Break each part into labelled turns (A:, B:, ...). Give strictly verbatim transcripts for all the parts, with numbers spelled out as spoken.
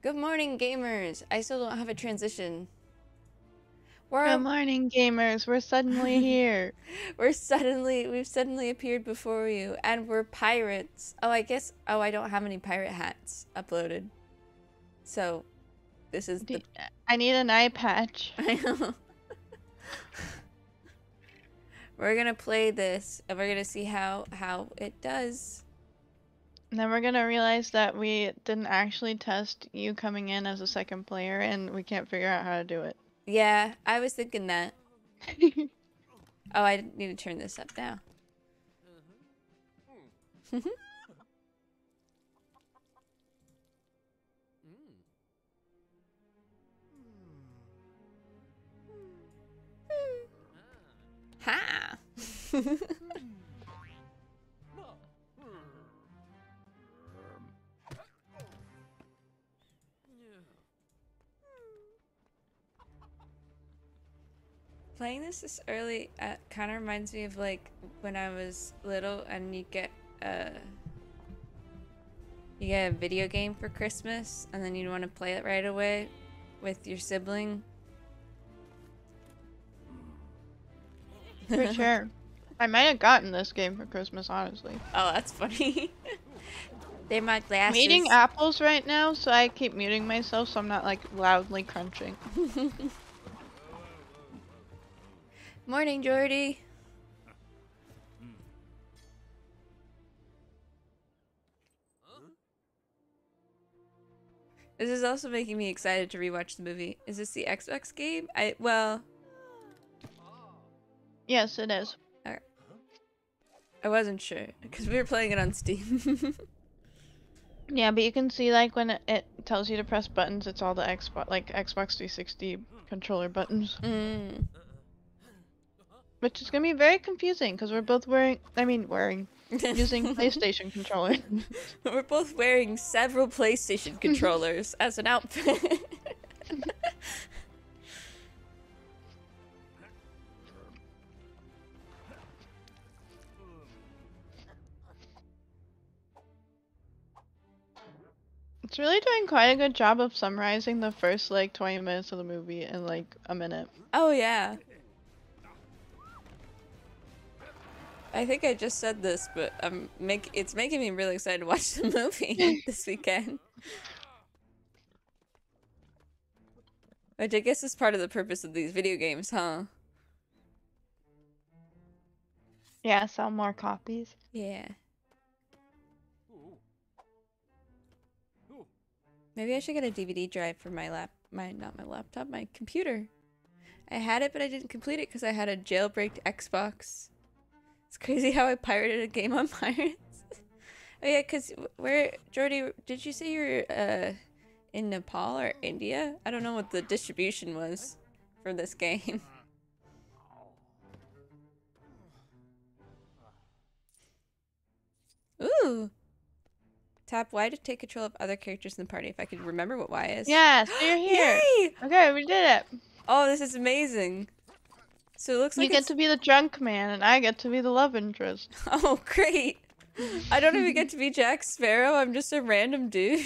A: Good morning, gamers. I still don't have a transition. We're
B: Good morning, gamers. We're suddenly here.
A: we're suddenly we've suddenly appeared before you, and we're pirates. Oh, I guess. Oh, I don't have any pirate hats uploaded. So, this is the.
B: I need an eye patch.
A: I know. We're gonna play this, and we're gonna see how how it does.
B: And then we're gonna realize that we didn't actually test you coming in as a second player, and we can't figure out how to do it.
A: Yeah, I was thinking that. Oh, I need to turn this up now. Ha! Playing this this early uh, kind of reminds me of like when I was little and you get uh you get a video game for Christmas and then you want to play it right away with your sibling.
B: For sure. I might have gotten this game for Christmas, honestly.
A: Oh, that's funny. They're my glasses.
B: I'm eating apples right now, so I keep muting myself so I'm not like loudly crunching.
A: Morning, Jordy. This is also making me excited to rewatch the movie. Is this the Xbox game? I well.
B: Yes, it is.
A: Alright. I wasn't sure because we were playing it on Steam.
B: Yeah, but you can see like when it, it tells you to press buttons, it's all the Xbox like Xbox three sixty controller buttons.
A: Mm.
B: Which is gonna be very confusing because we're both wearing, I mean, wearing, using PlayStation controllers.
A: We're both wearing several PlayStation controllers as an outfit.
B: It's really doing quite a good job of summarizing the first like twenty minutes of the movie in like a minute.
A: Oh yeah. I think I just said this, but um, make it's making me really excited to watch the movie this weekend. Which I guess is part of the purpose of these video games, huh?
B: Yeah, sell more copies.
A: Yeah. Maybe I should get a D V D drive for my lap, my not my laptop, my computer. I had it, but I didn't complete it because I had a jailbreaked Xbox. It's crazy how I pirated a game on Pirates. Oh yeah, because where, Jordy, did you say you're uh, in Nepal or India? I don't know what the distribution was for this game. Ooh. Tap Y to take control of other characters in the party. If I could remember what Y is.
B: Yes, so you're here.
A: Yay!
B: Okay, we did it.
A: Oh, this is amazing. So it looks like
B: you get
A: it's...
B: to be the drunk man, and I get to be the love interest.
A: Oh, great. I don't even get to be Jack Sparrow. I'm just a random dude.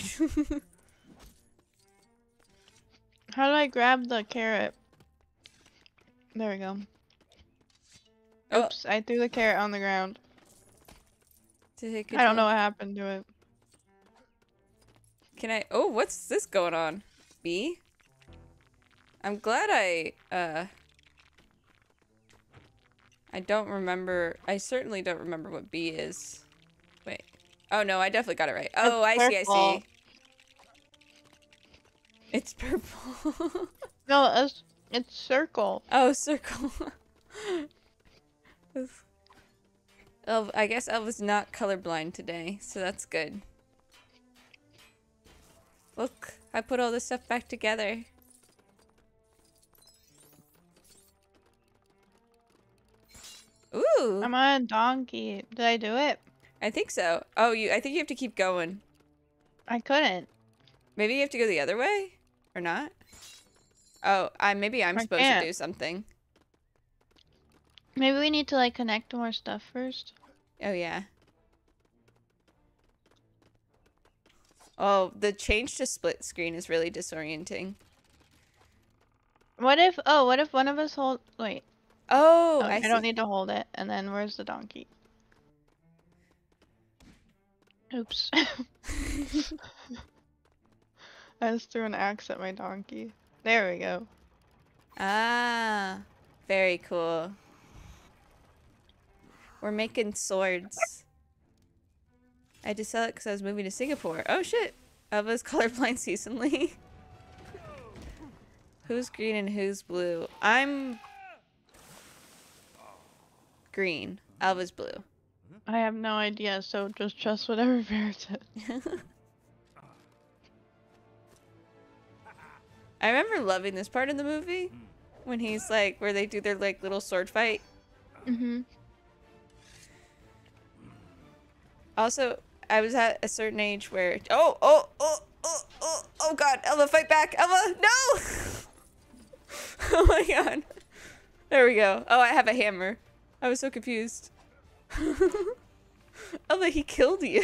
B: How do I grab the carrot? There we go. Oops, oh. I threw the carrot on the ground. I don't know what happened to it.
A: Can I... Oh, what's this going on? B? I'm glad I, uh... I don't remember... I certainly don't remember what B is. Wait. Oh, no, I definitely got it right. Oh, I see, I see. It's purple.
B: No, it's, it's circle.
A: Oh, circle. Elv, I guess Elv is not colorblind today, so that's good. Look, I put all this stuff back together. Ooh!
B: I'm on a donkey. Did I do it?
A: I think so. Oh, you. I think you have to keep going.
B: I couldn't.
A: Maybe you have to go the other way? Or not? Oh, I maybe I'm
B: I
A: supposed
B: can't.
A: to do something.
B: Maybe we need to like connect more stuff first.
A: Oh, yeah. Oh, the change to split screen is really disorienting.
B: What if, oh, what if one of us hold, wait.
A: Oh,
B: oh
A: I,
B: I
A: see.
B: don't need to hold it. And then where's the donkey? Oops. I just threw an axe at my donkey. There we go.
A: Ah, very cool. We're making swords. I had to sell it because I was moving to Singapore. Oh shit! Elva's colorblind seasonally. Who's green and who's blue? I'm green. Elva's blue.
B: I have no idea, so just trust whatever Ferret said.
A: I remember loving this part in the movie when he's like, where they do their like little sword fight.
B: Mm-hmm.
A: Also, I was at a certain age where oh oh oh oh oh oh god, Elva, fight back, Elva, no! Oh my god, there we go. Oh, I have a hammer. I was so confused. Elva, he killed you.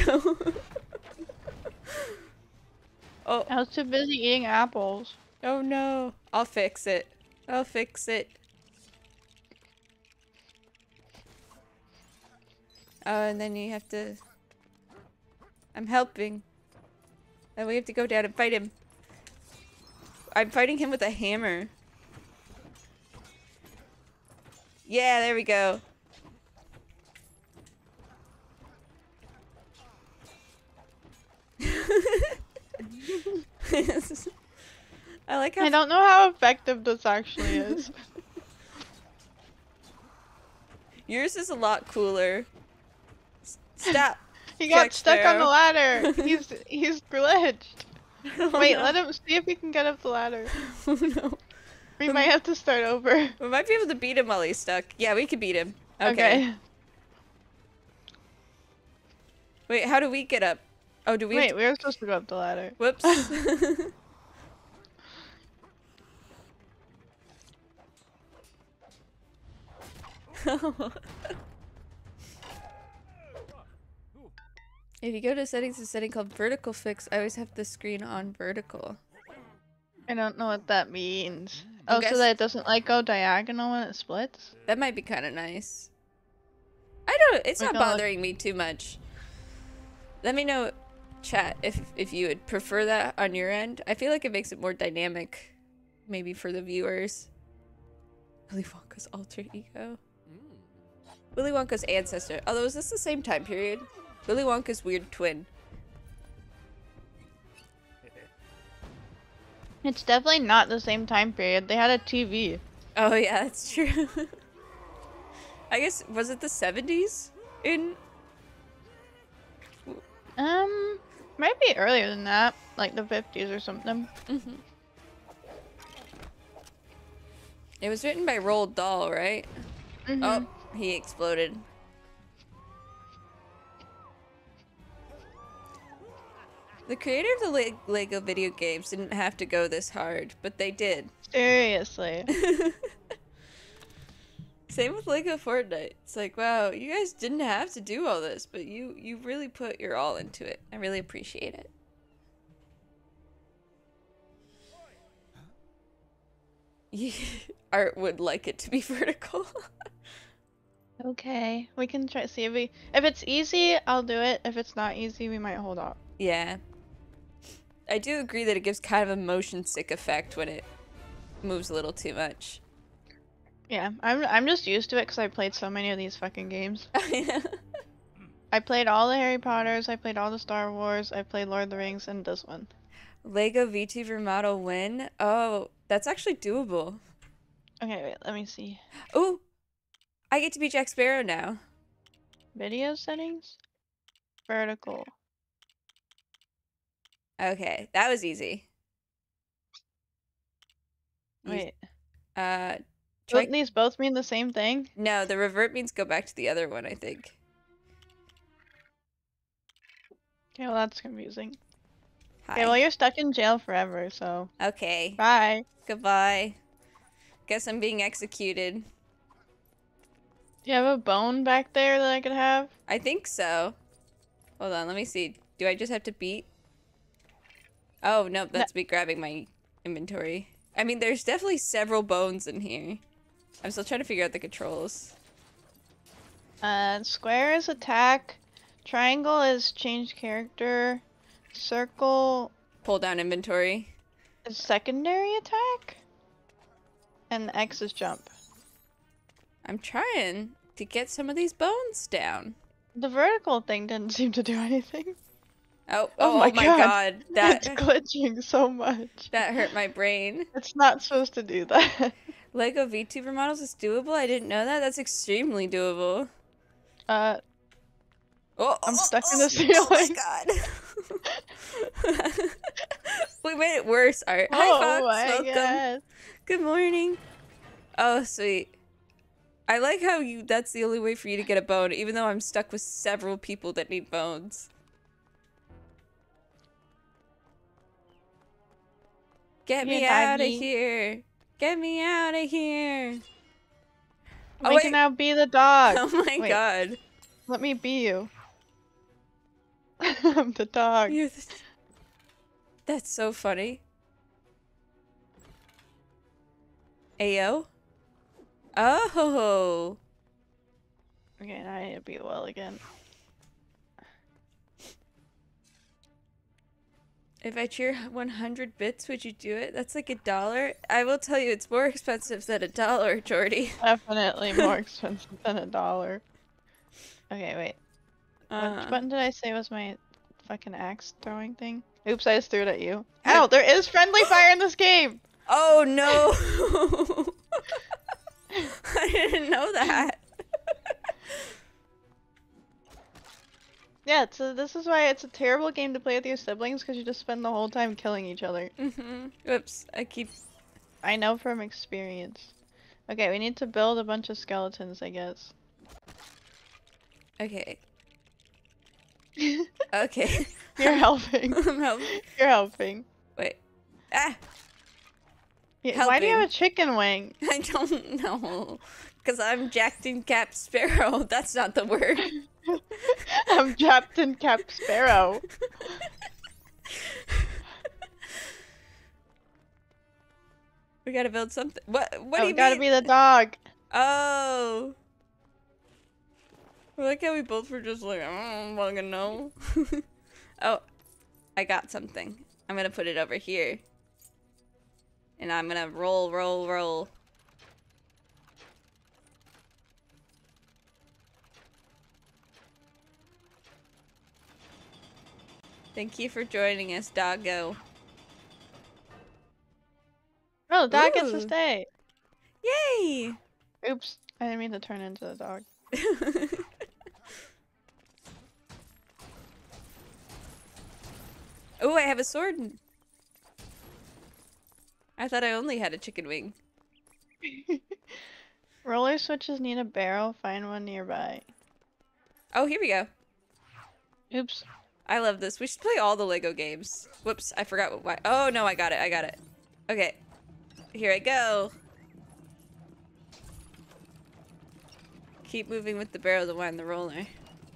A: Oh,
B: I was too busy eating apples.
A: oh no, I'll fix it. I'll fix it. Oh, and then you have to... I'm helping. And we have to go down and fight him. I'm fighting him with a hammer. Yeah, there we go. I like how...
B: I don't know how effective this actually is.
A: Yours is a lot cooler. S stop.
B: He got
A: Jack
B: stuck
A: Sparrow.
B: on the ladder. He's he's glitched.
A: Oh,
B: Wait,
A: no.
B: let him see if he can get up the ladder.
A: Oh no.
B: We might have to start over.
A: We might be able to beat him while he's stuck. Yeah, we can beat him. Okay.
B: Okay.
A: Wait, how do we get up? Oh, do we?
B: Wait,
A: have to...
B: we were supposed to go up the ladder.
A: Whoops. If you go to settings, a setting called vertical fix, I always have the screen on vertical.
B: I don't know what that means. Oh,
A: guess-
B: so that it doesn't like go diagonal when it splits?
A: That might be kind of nice. I don't. It's
B: We're
A: not
B: gonna look-
A: bothering me too much. Let me know, chat, if if you would prefer that on your end. I feel like it makes it more dynamic, maybe for the viewers. Willy Wonka's alter ego. Willy Wonka's ancestor. Although, is this the same time period? Willy Wonka's weird twin.
B: It's definitely not the same time period. They had a T V.
A: Oh yeah, that's true. I guess, was it the seventies? In...
B: Um, might be earlier than that. Like the fifties or something.
A: Mm-hmm. It was written by Roald Dahl, right?
B: Mm-hmm.
A: Oh, he exploded. The creator of the Le Lego video games didn't have to go this hard, but they did.
B: Seriously.
A: Same with Lego Fortnite. It's like, wow, you guys didn't have to do all this, but you you really put your all into it. I really appreciate it. Art would like it to be vertical.
B: Okay, we can try see if we if it's easy, I'll do it. If it's not easy, we might hold off.
A: Yeah. I do agree that it gives kind of a motion sick effect when it moves a little too much.
B: Yeah, I'm I'm just used to it because I played so many of these fucking games. I played all the Harry Potters, I played all the Star Wars, I played Lord of the Rings, and this one.
A: Lego VTuber model win? Oh, that's actually doable.
B: Okay, wait, let me see.
A: Oh, I get to be Jack Sparrow now.
B: Video settings? Vertical.
A: Okay, that was easy.
B: Wait.
A: Uh, try...
B: Don't these both mean the same thing?
A: No, the revert means go back to the other one, I think.
B: Okay, well that's confusing.
A: Hi.
B: Okay, well you're stuck in jail forever, so...
A: Okay.
B: Bye.
A: Goodbye. Guess I'm being executed.
B: Do you have a bone back there that I could have?
A: I think so. Hold on, let me see. Do I just have to beat? Oh, no, that's no. me grabbing my inventory. I mean, there's definitely several bones in here. I'm still trying to figure out the controls.
B: Uh, square is attack. Triangle is change character. Circle...
A: Pull down inventory.
B: Is secondary attack. And X is jump.
A: I'm trying to get some of these bones down.
B: The vertical thing didn't seem to do anything.
A: Oh, oh, oh my, my god. god.
B: That's glitching so much.
A: That hurt my brain.
B: It's not supposed to do that.
A: Lego VTuber models is doable? I didn't know that. That's extremely doable.
B: Uh,
A: oh,
B: I'm
A: oh,
B: stuck
A: oh,
B: in the ceiling.
A: Oh my god. We made it worse, Art. Hi,
B: oh
A: Fox.
B: My
A: Welcome.
B: God.
A: Good morning. Oh, sweet. I like how you that's the only way for you to get a bone, even though I'm stuck with several people that need bones. Get me out of here. Get me out of here.
B: Oh, we can now be the dog.
A: Oh my wait. god.
B: Let me be you. I'm the dog.
A: You're the... That's so funny. Ayo? Oh.
B: Okay, now I need to be well again.
A: If I cheer one hundred bits, would you do it? That's like a dollar. I will tell you, it's more expensive than a dollar, Jordy.
B: Definitely more expensive than a dollar. Okay, wait. Uh, Which button did I say was my fucking axe throwing thing? Oops, I just threw it at you. Ow, there is friendly fire in this game!
A: Oh no! I didn't know that.
B: Yeah, so this is why it's a terrible game to play with your siblings, because you just spend the whole time killing each other.
A: Mm-hmm. Whoops, I keep...
B: I know from experience. Okay, we need to build a bunch of skeletons, I guess.
A: Okay. Okay.
B: You're helping.
A: I'm helping.
B: You're helping.
A: Wait. Ah!
B: Yeah, why do you have a chicken wing?
A: I don't know. Because I'm 𝗥𝗧𝗥𝗃𝗧 Sparrow. That's not the word.
B: I'm 𝗥𝗧𝗥𝗃𝗧 Sparrow.
A: We gotta build something. What? What
B: oh,
A: do you
B: we gotta
A: mean?
B: be the dog.
A: Oh. I like how we both were just like, I don't fucking know. Oh, I got something. I'm gonna put it over here. And I'm gonna roll, roll, roll. Thank you for joining us, doggo.
B: Oh, the dog
A: Ooh.
B: gets to stay.
A: Yay!
B: Oops, I didn't mean to turn into the dog.
A: Oh, I have a sword. I thought I only had a chicken wing.
B: Roller switches need a barrel. Find one nearby.
A: Oh, here we go.
B: Oops.
A: I love this. We should play all the Lego games. Whoops, I forgot what why. Oh, no, I got it. I got it. Okay. Here I go. Keep moving with the barrel to wind the roller.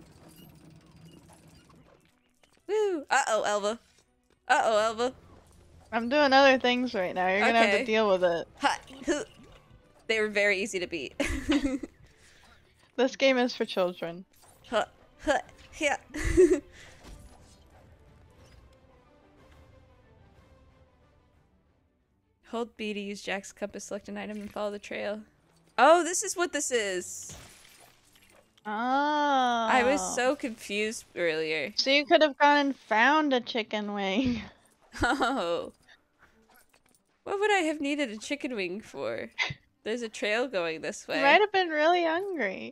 A: Woo! Uh-oh, Elva. Uh-oh, Elva.
B: I'm doing other things right now. You're gonna
A: okay.
B: have to deal with it.
A: Ha! They were very easy to beat.
B: This game is for children.
A: Huh. Huh. Yeah. Hold B to use Jack's compass, select an item, and follow the trail. Oh, this is what this is.
B: Oh.
A: I was so confused earlier.
B: So you could have gone and found a chicken wing.
A: Oh. What would I have needed a chicken wing for? There's a trail going this way.
B: You might have been really hungry.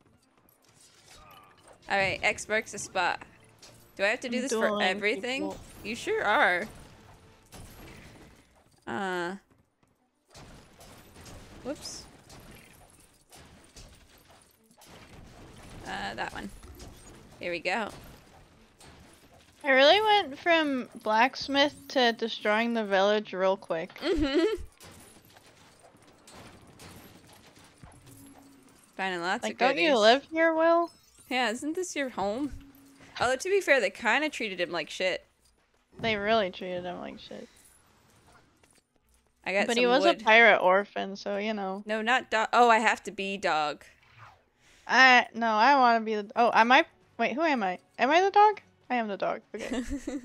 A: Alright, X marks a spot. Do I have to do
B: I'm
A: this for
B: dueling
A: everything?
B: people.
A: You sure are. Uh. Whoops. Uh, that one. Here we go.
B: I really went from blacksmith to destroying the village real quick.
A: Mm-hmm. Finding lots
B: like,
A: of goodies.
B: don't you live here, Will?
A: Yeah, isn't this your home? Although, to be fair, they kind of treated him like shit.
B: They really treated him like shit.
A: I got
B: But
A: some
B: he was
A: wood.
B: a pirate orphan, so you know.
A: No, not dog. Oh, I have to be dog.
B: I no, I want to be the. Oh, am I? Wait, who am I? Am I the dog? I am the dog. Okay.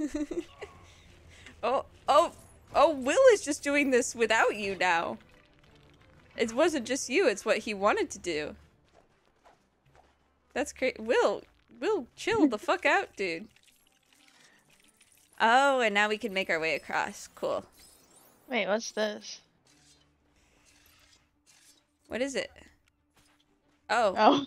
A: oh, oh, oh! Will is just doing this without you now. It wasn't just you. It's what he wanted to do. That's great. Will, Will, chill the fuck out, dude. Oh, and now we can make our way across. Cool.
B: Wait, what's this?
A: What is it? Oh.
B: Oh.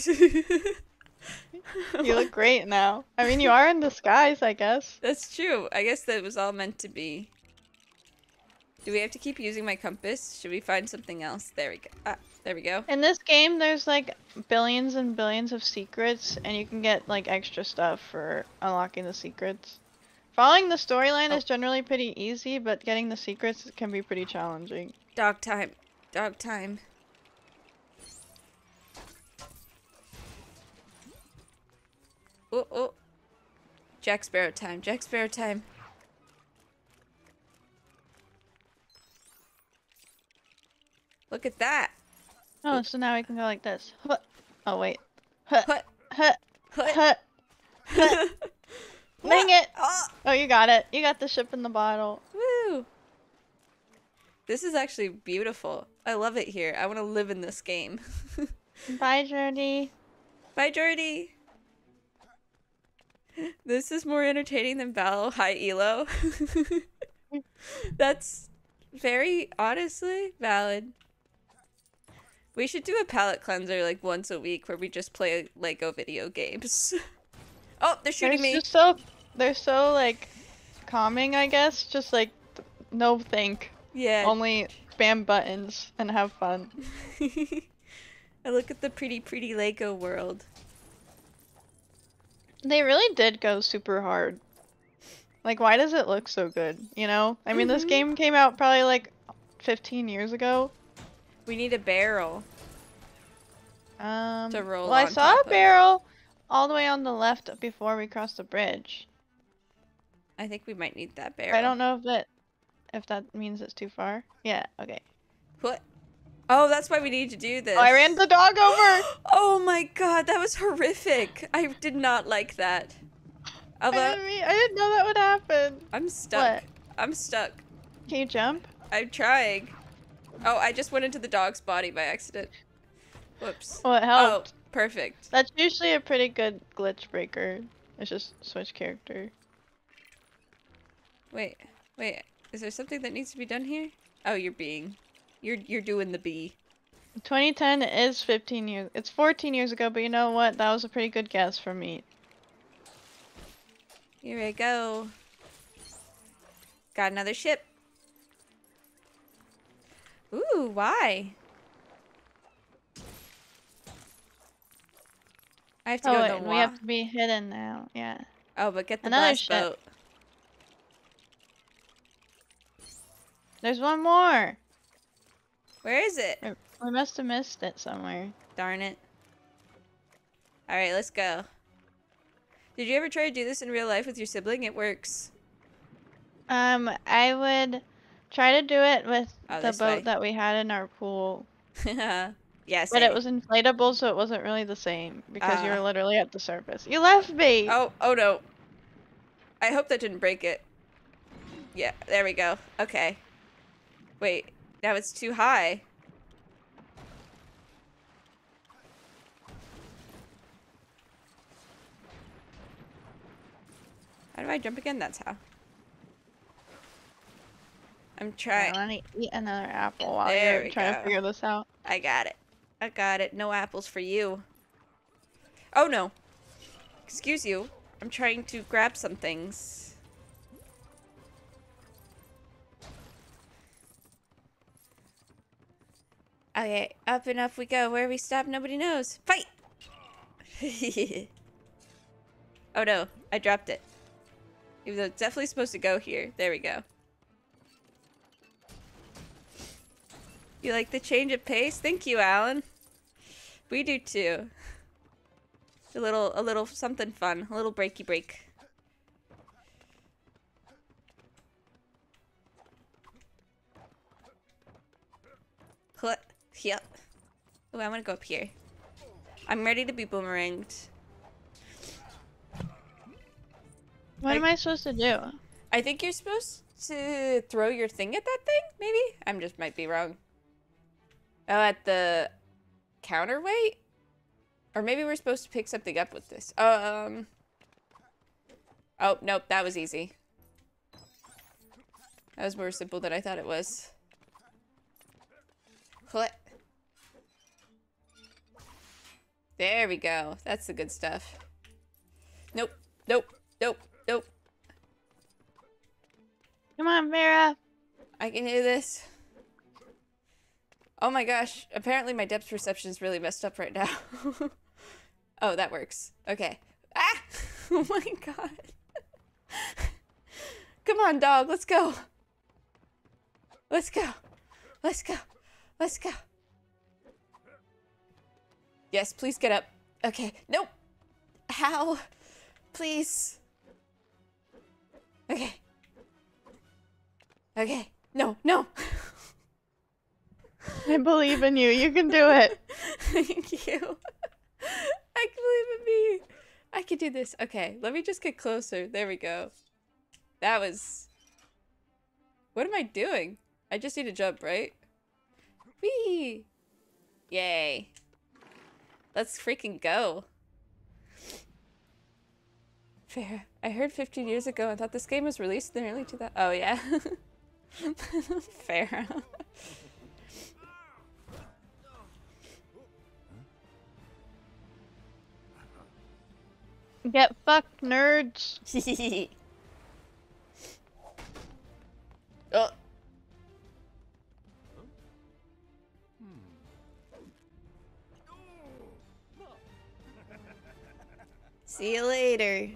B: You look great now. I mean, you are in disguise, I guess.
A: That's true. I guess that was all meant to be. Do we have to keep using my compass? Should we find something else? There we go. Ah, there we go.
B: In this game, there's like billions and billions of secrets, and you can get like extra stuff for unlocking the secrets. Following the storyline
A: Oh.
B: is generally pretty easy, but getting the secrets can be pretty challenging.
A: Dog time. Dog time. Oh, oh. Jack Sparrow time. Jack Sparrow time. Look at that.
B: Oh, so now we can go like this. Oh, wait. Huh.
A: Hut.
B: Huh.
A: Hut.
B: Huh. Huh. Dang it!
A: Oh.
B: Oh, you got it. You got the ship in the bottle.
A: Woo. This is actually beautiful. I love it here. I want to live in this game.
B: Bye, Jordy.
A: Bye, Jordy. This is more entertaining than Battle High Elo. That's very honestly valid. We should do a palate cleanser like once a week where we just play Lego video games. Oh, they're shooting
B: They're
A: me.
B: just so they're so like calming, I guess. Just like no think.
A: Yeah.
B: Only spam buttons and have fun.
A: I look at the pretty, pretty Lego world.
B: They really did go super hard. Like, why does it look so good? You know? I mean, mm-hmm. This game came out probably like fifteen years ago.
A: We need a barrel.
B: Um,
A: to roll
B: well, I
A: on
B: saw
A: top
B: a barrel all the way on the left before we crossed the bridge.
A: I think we might need that barrel.
B: I don't know if that if that means it's too far. Yeah, okay.
A: What? Oh, that's why we need to do this.
B: Oh, I ran the dog over!
A: Oh my god, that was horrific. I did not like that. Although,
B: I, didn't, I didn't know that would happen.
A: I'm stuck.
B: What?
A: I'm stuck.
B: Can you jump?
A: I'm trying. Oh, I just went into the dog's body by accident. Whoops.
B: Oh, it helped.
A: Oh, perfect.
B: That's usually a pretty good glitch breaker. It's just switch character.
A: Wait, wait. Is there something that needs to be done here? Oh, you're being. You're you're doing the bee.
B: twenty ten is fifteen years. It's fourteen years ago, but you know what? That was a pretty good guess for me.
A: Here I go. Got another ship. Ooh, why? I have to
B: oh,
A: go
B: wait,
A: in the
B: we have to be hidden now. Yeah.
A: Oh, but get the
B: Another
A: blast
B: ship.
A: boat.
B: There's one more.
A: Where is it?
B: We must have missed it somewhere.
A: Darn it. Alright, let's go. Did you ever try to do this in real life with your sibling? It works.
B: Um, I would try to do it with
A: Oh,
B: the
A: this
B: boat
A: way.
B: that we had in our pool.
A: Yeah,
B: But
A: same.
B: it was inflatable, so it wasn't really the same because you
A: Ah.
B: were literally at the surface. You left me.
A: Oh, oh no. I hope that didn't break it. Yeah, there we go. Okay. Wait, now it's too high. How do I jump again? That's how. I'm trying.
B: I want to eat another apple while
A: There
B: you're
A: we
B: trying
A: go.
B: to figure this out.
A: I got it. I got it. No apples for you. Oh no. Excuse you. I'm trying to grab some things. Okay, up and up we go. Where we stop, nobody knows. Fight! Oh no, I dropped it. Even though it's definitely supposed to go here. There we go. You like the change of pace? Thank you, Alan. We do too. A little, a little something fun. A little breaky break. Yep. Oh, I want to go up here. I'm ready to be boomeranged.
B: What
A: I,
B: am I supposed to do?
A: I think you're supposed to throw your thing at that thing, maybe? I'm just might be wrong. Oh, at the counterweight? Or maybe we're supposed to pick something up with this. Um. Oh, nope, that was easy. That was more simple than I thought it was. What? There we go. That's the good stuff. Nope, nope, nope, nope.
B: Come on, Ferrah.
A: I can do this. Oh my gosh. Apparently my depth perception is really messed up right now. Oh, that works. Okay. Ah! Oh my god. Come on, dog. Let's go. Let's go. Let's go. Let's go. Yes, please get up. Okay. Nope. How? Please. Okay. Okay. No, no.
B: I believe in you. You can do it.
A: Thank you. I believe in me. I can do this. Okay, let me just get closer. There we go. That was... What am I doing? I just need to jump, right? Whee! Yay. Let's freaking go. Fair. I heard fifteen years ago and thought this game was released in the early two thousands. Oh, yeah. Fair.
B: Get fucked, nerds.
A: Oh. See you later.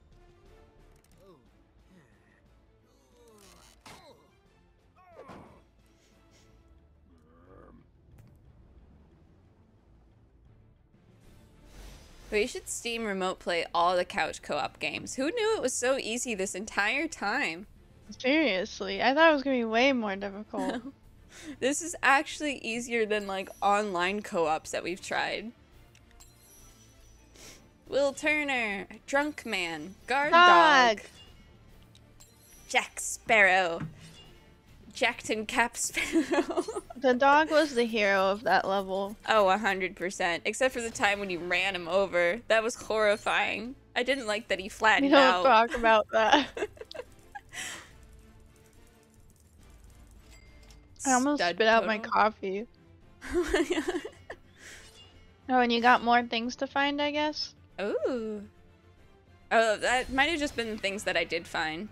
A: We should Steam remote play all the couch co-op games. Who knew it was so easy this entire time?
B: Seriously, I thought it was gonna be way more difficult.
A: This is actually easier than like online co-ops that we've tried. Will Turner, Drunk Man, Guard Dog,
B: Dog.
A: Jack Sparrow, 𝗥𝗂𝗧𝗥𝗘𝗔𝗠 Sparrow.
B: The dog was the hero of that level.
A: Oh, one hundred percent. Except for the time when you ran him over. That was horrifying. I didn't like that he flattened
B: We don't
A: out.
B: talk about that. I almost
A: Stud
B: spit out my
A: total.
B: coffee.
A: Oh my god.
B: Oh, and you got more things to find, I guess?
A: Ooh. Oh, that might have just been the things that I did find.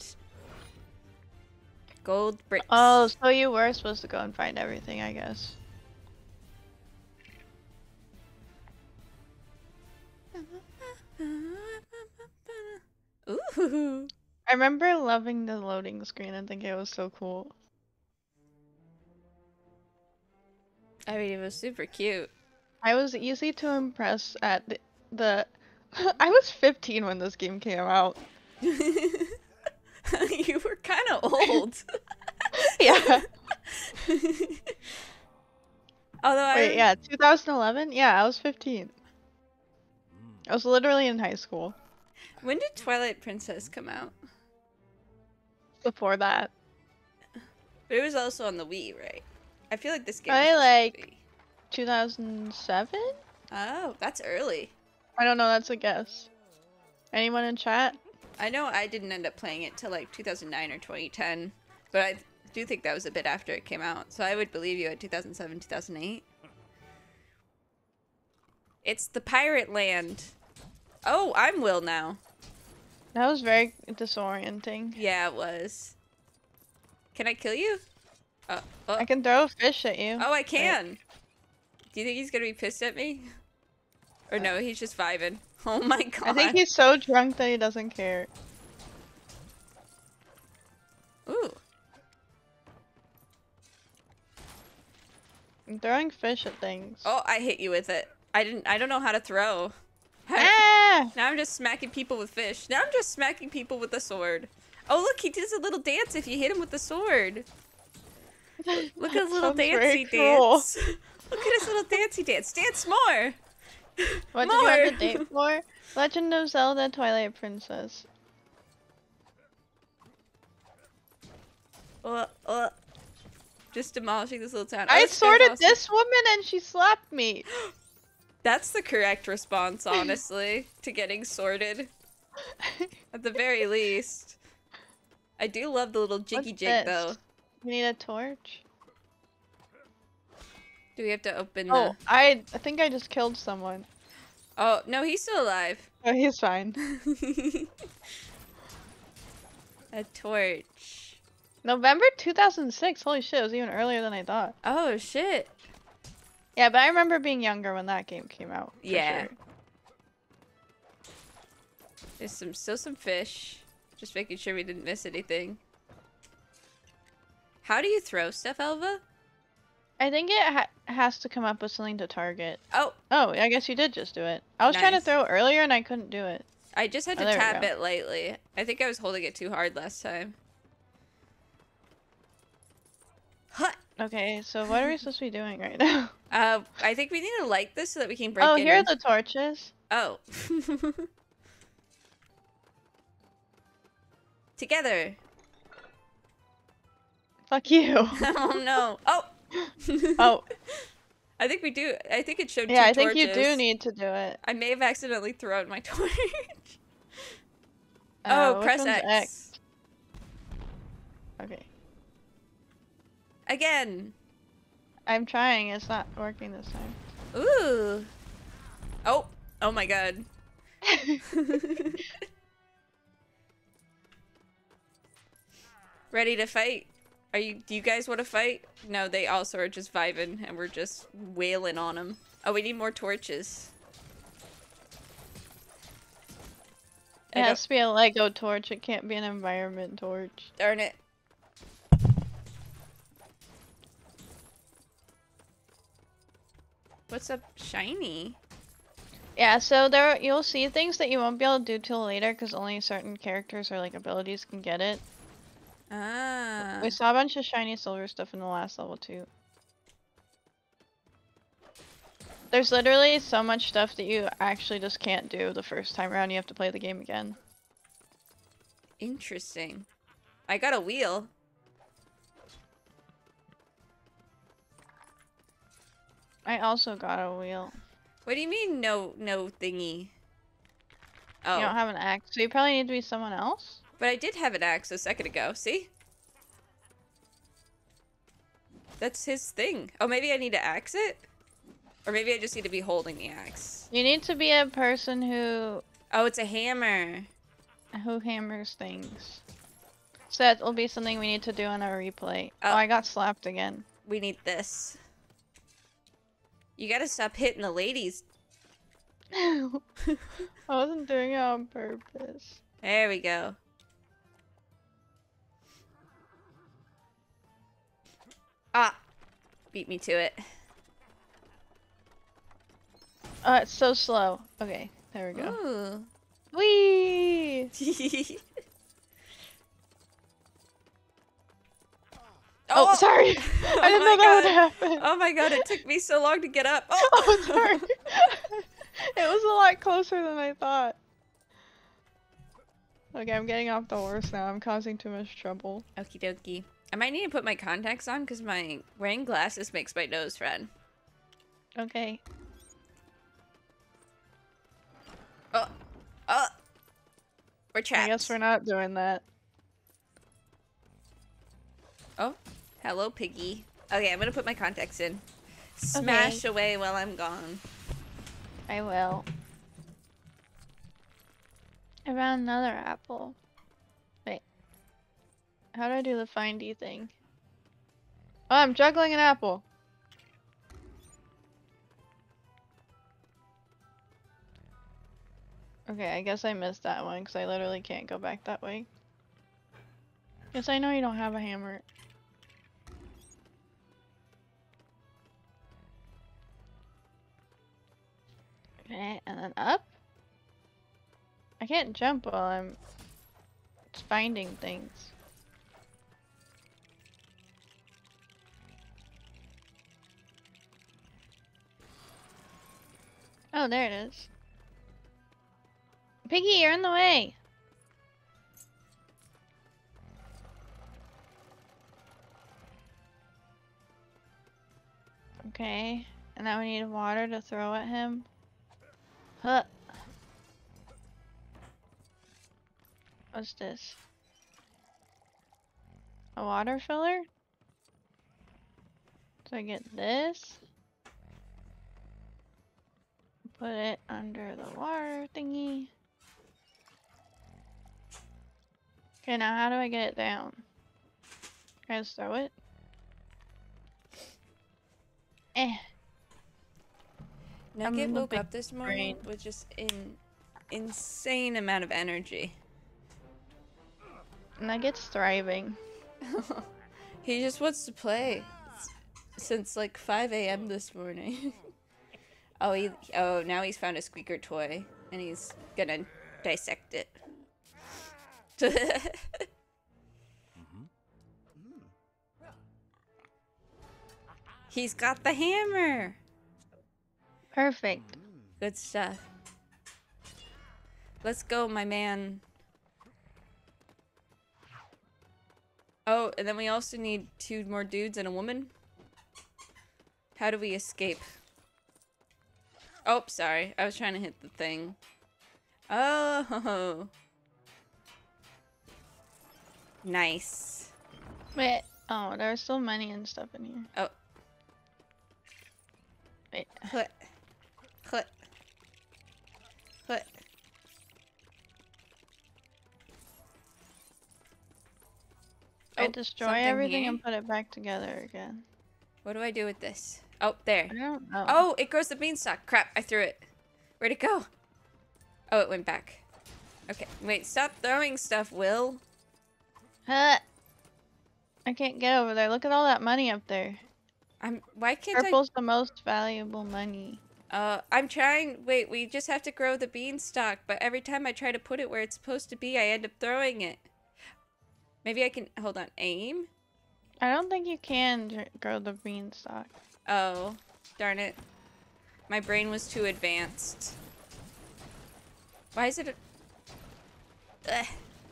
A: Gold bricks.
B: Oh, so you were supposed to go and find everything, I guess.
A: Ooh.
B: I remember loving the loading screen and thinking it was so cool.
A: I mean, it was super cute.
B: I was easy to impress at the... the I was fifteen when this game came out.
A: You were kind of old.
B: Yeah.
A: Although
B: Wait,
A: I...
B: yeah, two thousand eleven? Yeah, I was fifteen. I was literally in high school.
A: When did Twilight Princess come out?
B: Before that.
A: But it was also on the Wii, right? I feel like this game
B: I
A: was
B: like two thousand seven?
A: Oh, that's early.
B: I don't know, that's a guess. Anyone in chat?
A: I know I didn't end up playing it till like two thousand nine or twenty ten, but I do think that was a bit after it came out, so I would believe you at two thousand seven, two thousand eight. It's the pirate land. Oh, I'm Will now.
B: That was very disorienting.
A: Yeah, it was. Can I kill you? Oh, oh.
B: I can throw a fish at you.
A: Oh, I can. Wait. Do you think he's gonna be pissed at me? Or no, he's just vibing. Oh my god.
B: I think he's so drunk that he doesn't care.
A: Ooh.
B: I'm throwing fish at things.
A: Oh, I hit you with it. I didn't. I don't know how to throw.
B: Ah!
A: Now I'm just smacking people with fish. Now I'm just smacking people with the sword. Oh look, he does a little dance if you hit him with the sword. Look at his little
B: Sounds very
A: dancey
B: cruel.
A: dance. Look at his little dancey dance. Dance more.
B: What
A: more.
B: did you have to date for? Legend of Zelda: Twilight Princess.
A: Uh, uh, just demolishing this little town. Oh,
B: I
A: this guy's
B: sorted
A: awesome.
B: this woman and she slapped me.
A: That's the correct response, honestly, to getting sorted. At the very least. I do love the little jiggy
B: What's
A: jig,
B: this?
A: though.
B: We need a torch.
A: Do we have to open
B: Oh,
A: the...
B: I, I think I just killed someone.
A: Oh, no, he's still alive.
B: Oh, he's fine.
A: A torch.
B: November two thousand six. Holy shit, it was even earlier than I thought.
A: Oh, shit.
B: Yeah, but I remember being younger when that game came out. For
A: Yeah.
B: Sure.
A: There's some still some fish. Just making sure we didn't miss anything. How do you throw stuff, Elva?
B: I think it ha has to come up with something to target.
A: Oh,
B: Oh, I guess you did just do it. I was trying to
A: Nice.
B: throw earlier and I couldn't do it.
A: I just had
B: Oh,
A: to
B: there we
A: tap
B: go.
A: it lightly. I think I was holding it too hard last time. Huh.
B: Okay, so what are we supposed to be doing right now?
A: Uh, I think we need to light this so that we can break
B: Oh,
A: in.
B: here are
A: and-
B: the torches.
A: Oh. Together.
B: Fuck you.
A: Oh no. Oh.
B: Oh.
A: I think we do. I think it showed
B: Yeah,
A: two
B: I think you
A: torches.
B: do need to do it.
A: I may have accidentally thrown my torch.
B: Uh,
A: oh,
B: which
A: press
B: one's
A: X.
B: X? Okay.
A: Again.
B: I'm trying, it's not working this time.
A: Ooh. Oh. Oh my god. Ready to fight? Are you? Do you guys want to fight? No, they also are just vibing, and we're just wailing on them. Oh, we need more torches.
B: It has to be a Lego torch, it can't be an environment torch.
A: Darn it. What's up, shiny?
B: Yeah, so there you'll see things that you won't be able to do till later because only certain characters or like abilities can get it.
A: Ah.
B: We saw a bunch of shiny silver stuff in the last level too. There's literally so much stuff that you actually just can't do the first time around. You have to play the game again.
A: Interesting. I got a wheel.
B: I also got a wheel.
A: What do you mean no no thingy? Oh.
B: You don't have an axe, so you probably need to be someone else?
A: But I did have an axe a second ago, see? That's his thing. Oh, maybe I need to axe it? Or maybe I just need to be holding the axe.
B: You need to be a person who
A: Oh, it's a hammer.
B: who hammers things. So that will be something we need to do on our replay. Oh,
A: Oh.
B: I got slapped again.
A: We need this. You gotta stop hitting the ladies.
B: I wasn't doing it on purpose.
A: There we go. Ah. Beat me to it.
B: Oh, it's so slow. Okay, there we go.
A: Ooh.
B: Whee! Oh, sorry! I didn't
A: my
B: know that
A: God.
B: would happen.
A: Oh my god, it took me so long to get up. Oh,
B: Oh, sorry. It was a lot closer than I thought. Okay, I'm getting off the horse now. I'm causing too much trouble.
A: Okie dokie. I might need to put my contacts on because my wearing glasses makes my nose red.
B: Okay.
A: Oh, oh, we're
B: I
A: trapped.
B: guess we're not doing that.
A: Oh, hello, piggy. Okay, I'm gonna put my contacts in. Smash away while I'm gone.
B: I will. I found another apple. Wait. How do I do the findy thing? Oh, I'm juggling an apple. Okay, I guess I missed that one because I literally can't go back that way. Yes, I know you don't have a hammer. Okay, and then up. I can't jump while I'm finding things. Oh, there it is. Piggy, you're in the way. Okay. And now we need water to throw at him. Huh. What's this? A water filler? So I get this. Put it under the water thingy. Okay, now how do I get it down? Can I just throw it? Eh.
A: Nugget
B: I'm the
A: woke
B: big
A: up this morning
B: brain.
A: with just an insane amount of energy.
B: Nugget's thriving.
A: He just wants to play s- since like five A M this morning. oh, he oh now he's found a squeaker toy and he's gonna dissect it. He's got the hammer.
B: Perfect.
A: Good stuff. Let's go, my man. Oh, and then we also need two more dudes and a woman. How do we escape? Oh, sorry. I was trying to hit the thing. Oh. Nice.
B: Wait. Oh, there's still money and stuff in here.
A: Oh.
B: Wait.
A: Put. Put. Put.
B: I
A: Oh,
B: destroy
A: something
B: everything
A: here?
B: and put it back together again.
A: What do I do with this? Oh, there.
B: I don't know.
A: Oh, it grows the beanstalk. Crap, I threw it. Where'd it go? Oh, it went back. Okay, wait, stop throwing stuff, Will.
B: Huh. I can't get over there. Look at all that money up there.
A: I'm. Why can't
B: Purple's the most valuable money.
A: I? Uh, I'm trying. Wait, we just have to grow the beanstalk, but every time I try to put it where it's supposed to be, I end up throwing it. Maybe I can hold on. Aim.
B: I don't think you can dr- grow the beanstalk.
A: Oh, darn it! My brain was too advanced. Why is it? A... Ugh.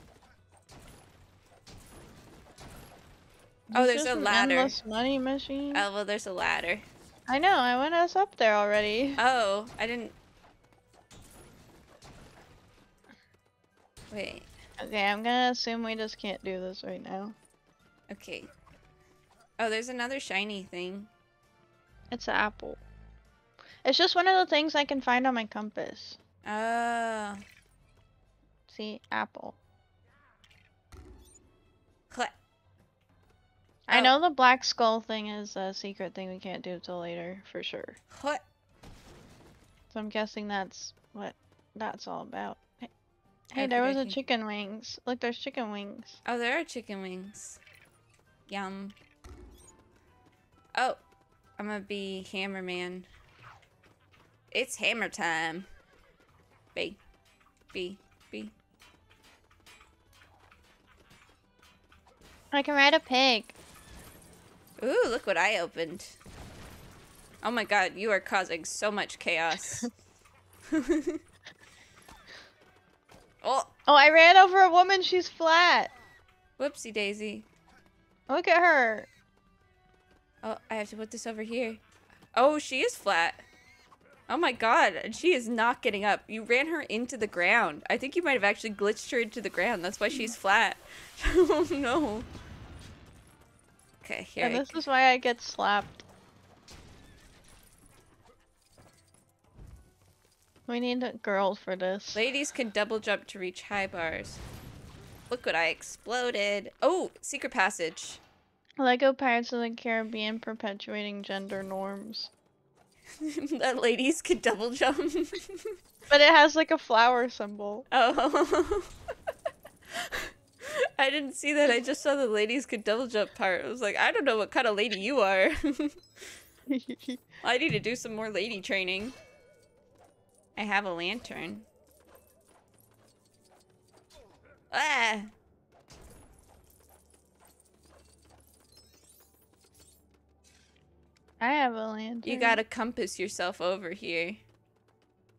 A: Oh,
B: It's
A: there's
B: just
A: a
B: an
A: ladder.
B: endless money machine.
A: Oh, well, there's a ladder.
B: I know. I went us up there already.
A: Oh, I didn't. Wait.
B: Okay, I'm gonna assume we just can't do this right now.
A: Okay. Oh, there's another shiny thing.
B: It's an apple. It's just one of the things I can find on my compass.
A: Oh.
B: See, apple.
A: Cla-
B: I
A: Oh.
B: know the black skull thing is a secret thing we can't do till later, for sure.
A: What?
B: So I'm guessing that's what that's all about. Hey, hey
A: Okay,
B: there was a
A: okay.
B: chicken wings. Look, there's chicken wings.
A: Oh, there are chicken wings. Yum. Oh, I'm gonna be Hammer Man. It's hammer time. B. B. B.
B: I can ride a pig.
A: Ooh, look what I opened. Oh my god, you are causing so much chaos. Oh,
B: Oh, I ran over a woman. She's flat.
A: whoopsie daisy.
B: Look at her.
A: Oh, I have to put this over here. Oh, she is flat. Oh my god, and she is not getting up. You ran her into the ground. I think you might have actually glitched her into the ground. That's why she's flat. Oh no. Okay, here.
B: And
A: I-
B: this is why I get slapped. We need a girl for this.
A: Ladies can double jump to reach high bars. Look what I exploded. Oh, secret passage.
B: Lego Pirates of the Caribbean perpetuating gender norms.
A: That ladies can double jump.
B: But it has like a flower symbol.
A: Oh. I didn't see that. I just saw the ladies could double jump part. I was like, I don't know what kind of lady you are. I need to do some more lady training. I have a lantern. Ah!
B: I have a lantern.
A: You gotta compass yourself over here.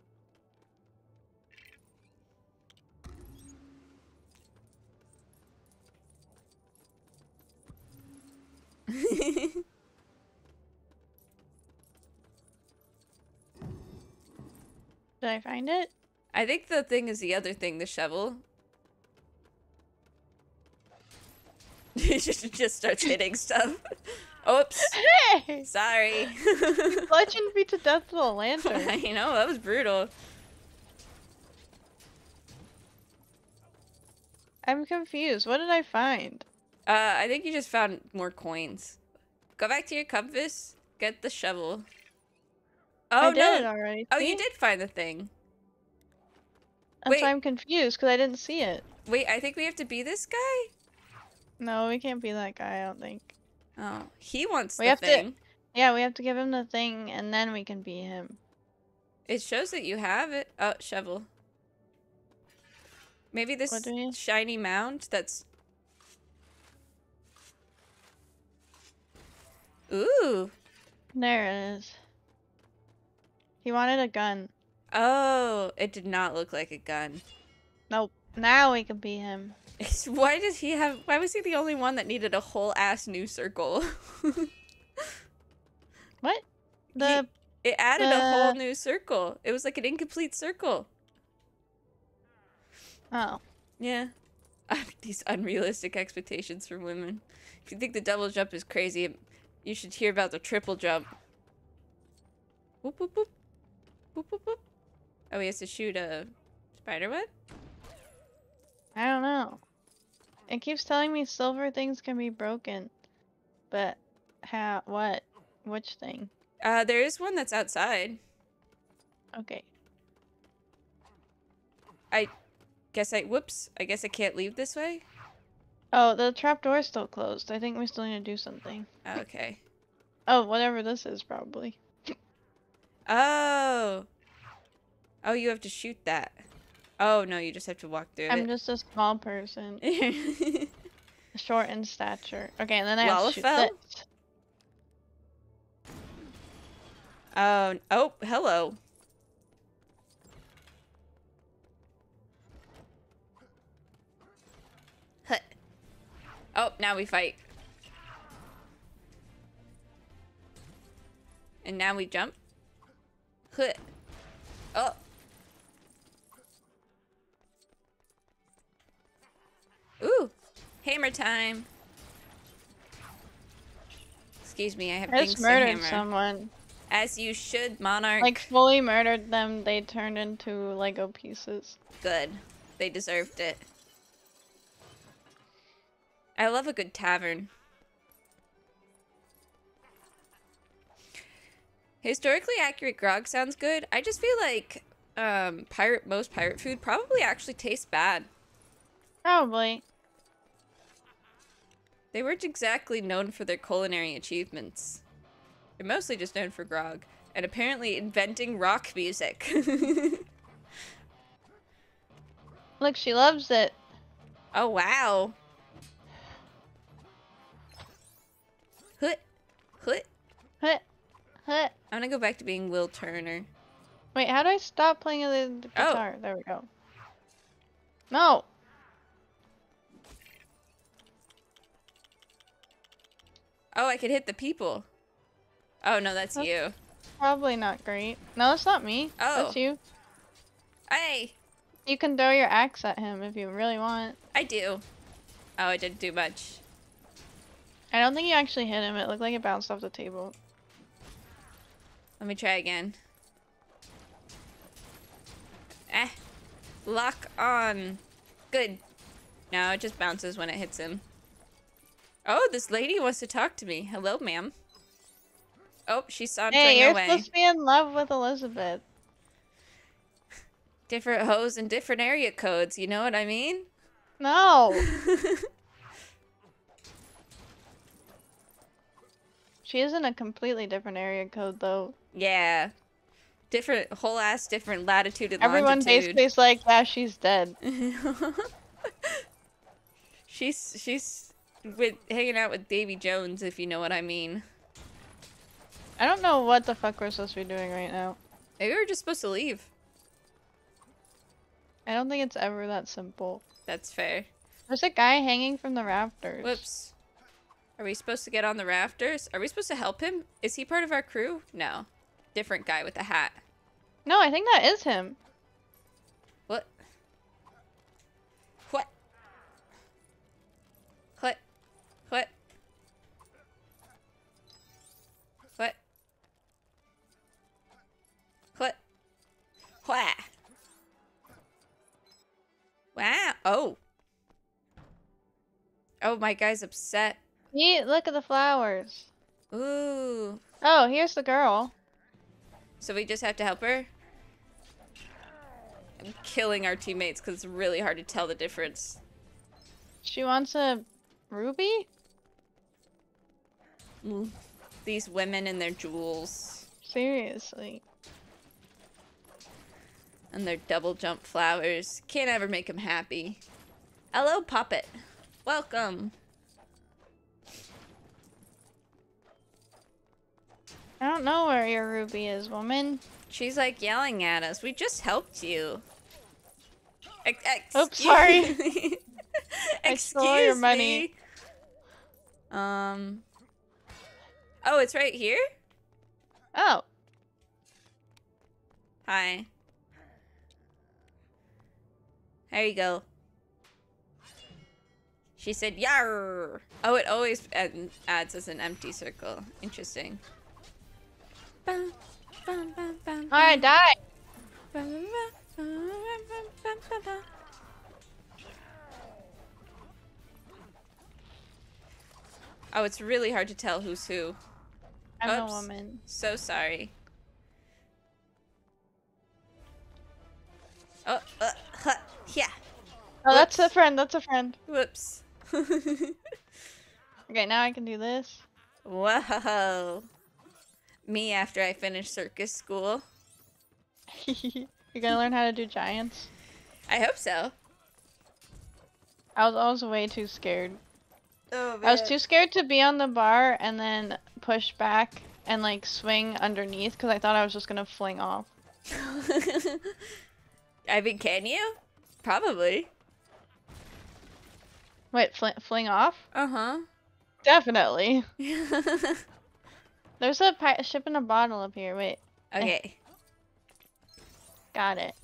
B: Did I find it?
A: I think the thing is the other thing, the shovel. He just, just starts hitting stuff. Oops.
B: Hey!
A: Sorry.
B: Bludgeoned me to death with a lantern.
A: You know, that was brutal.
B: I'm confused. What did I find?
A: Uh, I think you just found more coins. Go back to your compass. Get the shovel. Oh,
B: I did
A: no.
B: it already.
A: Oh,
B: See?
A: you did find the thing.
B: That's
A: Wait.
B: why I'm confused, because I didn't see it.
A: Wait, I think we have to be this guy?
B: No, we can't be that guy, I don't think.
A: Oh, he wants
B: We
A: the
B: have to-
A: thing.
B: Yeah, we have to give him the thing, and then we can be him.
A: It shows that you have it. Oh, shovel. Maybe this
B: What do we-
A: shiny mound that's... Ooh.
B: There it is. He wanted a gun.
A: Oh, it did not look like a gun.
B: Nope. Now we can be him.
A: Why does he have... Why was he the only one that needed a whole ass new circle?
B: What? The...
A: He, it added
B: the...
A: a whole new circle. It was like an incomplete circle.
B: Oh.
A: Yeah. These unrealistic expectations for women. If you think the double jump is crazy, you should hear about the triple jump. Whoop, whoop, whoop. Whoop, whoop, whoop. Oh, he has to shoot a spider web?
B: I don't know. It keeps telling me silver things can be broken. But how? What? Which thing?
A: Uh, there is one that's outside.
B: Okay.
A: I guess I... Whoops. I guess I can't leave this way?
B: Oh, the trap door's still closed. I think we still need to do something.
A: Okay.
B: Oh, whatever this is, probably.
A: Oh. Oh, you have to shoot that. Oh, no, you just have to walk through
B: I'm
A: it.
B: just a small person. Short in stature. Okay, and then I have to shoot
A: 𝗦𝗨𝗣𝗦𝗢𝗥𝗧.
B: this.
A: Oh, oh, hello. Hut. Oh, now we fight. And now we jump. Hut. Oh. Ooh, hammer time. Excuse me, I have
B: I
A: things
B: just
A: to
B: murdered
A: hammer.
B: someone.
A: As you should, Monarch.
B: Like, fully murdered them. They turned into Lego pieces.
A: Good. They deserved it. I love a good tavern. Historically accurate grog sounds good. I just feel like um, pirate most pirate food probably actually tastes bad.
B: Probably.
A: They weren't exactly known for their culinary achievements. They're mostly just known for grog. And apparently inventing rock music.
B: Look, she loves it.
A: Oh, wow. Hut. Hut.
B: Hut. Hut.
A: I'm gonna go back to being Will Turner.
B: Wait, how do I stop playing the, the
A: Oh.
B: guitar? There we go. No!
A: Oh, I could hit the people. Oh, no, that's
B: That's-
A: you.
B: Probably not great. No, it's not me.
A: Oh.
B: That's you.
A: Hey,
B: You can throw your axe at him if you really want.
A: I do. Oh, I didn't do much.
B: I don't think you actually hit him. It looked like it bounced off the table.
A: Let me try again. Eh. Lock on. Good. No, it just bounces when it hits him. Oh, this lady wants to talk to me. Hello, ma'am. Oh, she's sauntering
B: Hey, you're
A: away.
B: supposed to be in love with Elizabeth.
A: Different hoes and different area codes, you know what I mean?
B: No! She is in a completely different area code, though.
A: Yeah. Different, whole ass different latitude and
B: Everyone
A: longitude.
B: basically is like, yeah, she's dead.
A: she's, she's with, hanging out with Davy Jones, if you know what I mean.
B: I don't know what the fuck we're supposed to be doing right now.
A: Maybe we're just supposed to leave.
B: I don't think it's ever that simple.
A: That's fair.
B: There's a guy hanging from the rafters.
A: Whoops. Are we supposed to get on the rafters? Are we supposed to help him? Is he part of our crew? No. Different guy with a hat.
B: No, I think that is him.
A: What? What? What? What? What? What? What? Wow. Oh. Oh, my guy's upset.
B: He, look at the flowers.
A: Ooh.
B: Oh, here's the girl.
A: So we just have to help her? I'm killing our teammates because it's really hard to tell the difference.
B: She wants a ruby?
A: Mm. These women and their jewels.
B: Seriously.
A: And their double jump flowers. Can't ever make them happy. Hello, Puppet. Welcome.
B: I don't know where your ruby is, woman.
A: She's like yelling at us. We just helped you. Ex
B: Oops, sorry.
A: Excuse
B: I stole your money.
A: me. Um. Oh, it's right here?
B: Oh.
A: Hi. There you go. She said, "Yar." Oh, it always ad adds as an empty circle. Interesting. Bum, bum, bum, bum,
B: Alright, die.
A: bum, bum, bum, bum, bum, bum, bum. Oh, it's really hard to tell who's who.
B: I'm a
A: Oops.
B: woman.
A: So sorry. Oh, uh, huh, yeah.
B: Oh, that's a
A: Whoops.
B: friend. That's a friend.
A: Whoops.
B: Okay, now I can do this.
A: Whoa. Me after I finish circus school.
B: You're gonna learn how to do giants?
A: I hope so.
B: I was, I was way too scared.
A: Oh,
B: I was too scared to be on the bar and then push back and like swing underneath because I thought I was just gonna fling off.
A: I mean, can you? Probably.
B: Wait, fl fling off?
A: Uh-huh.
B: Definitely. There's a pi ship in a bottle up here. Wait.
A: Okay.
B: Got it.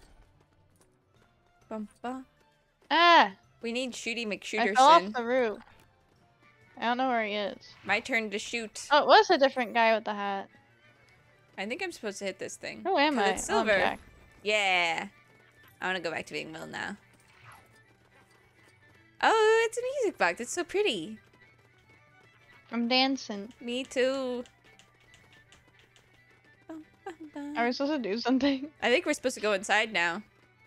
A: Bum, bum.
B: Ah!
A: We need Shooty
B: I fell off
A: McShooterson.
B: the roof. I don't know where he is.
A: My turn to shoot.
B: Oh, it was a different guy with the hat.
A: I think I'm supposed to hit this thing.
B: Who am
A: 'Cause
B: I?
A: It's
B: Oh, I'm
A: silver.
B: Jack.
A: Yeah. I want to go back to being Will now. Oh, it's a music box. It's so pretty.
B: I'm dancing.
A: Me too. Bum, bum, bum.
B: Are we supposed to do something?
A: I think we're supposed to go inside now.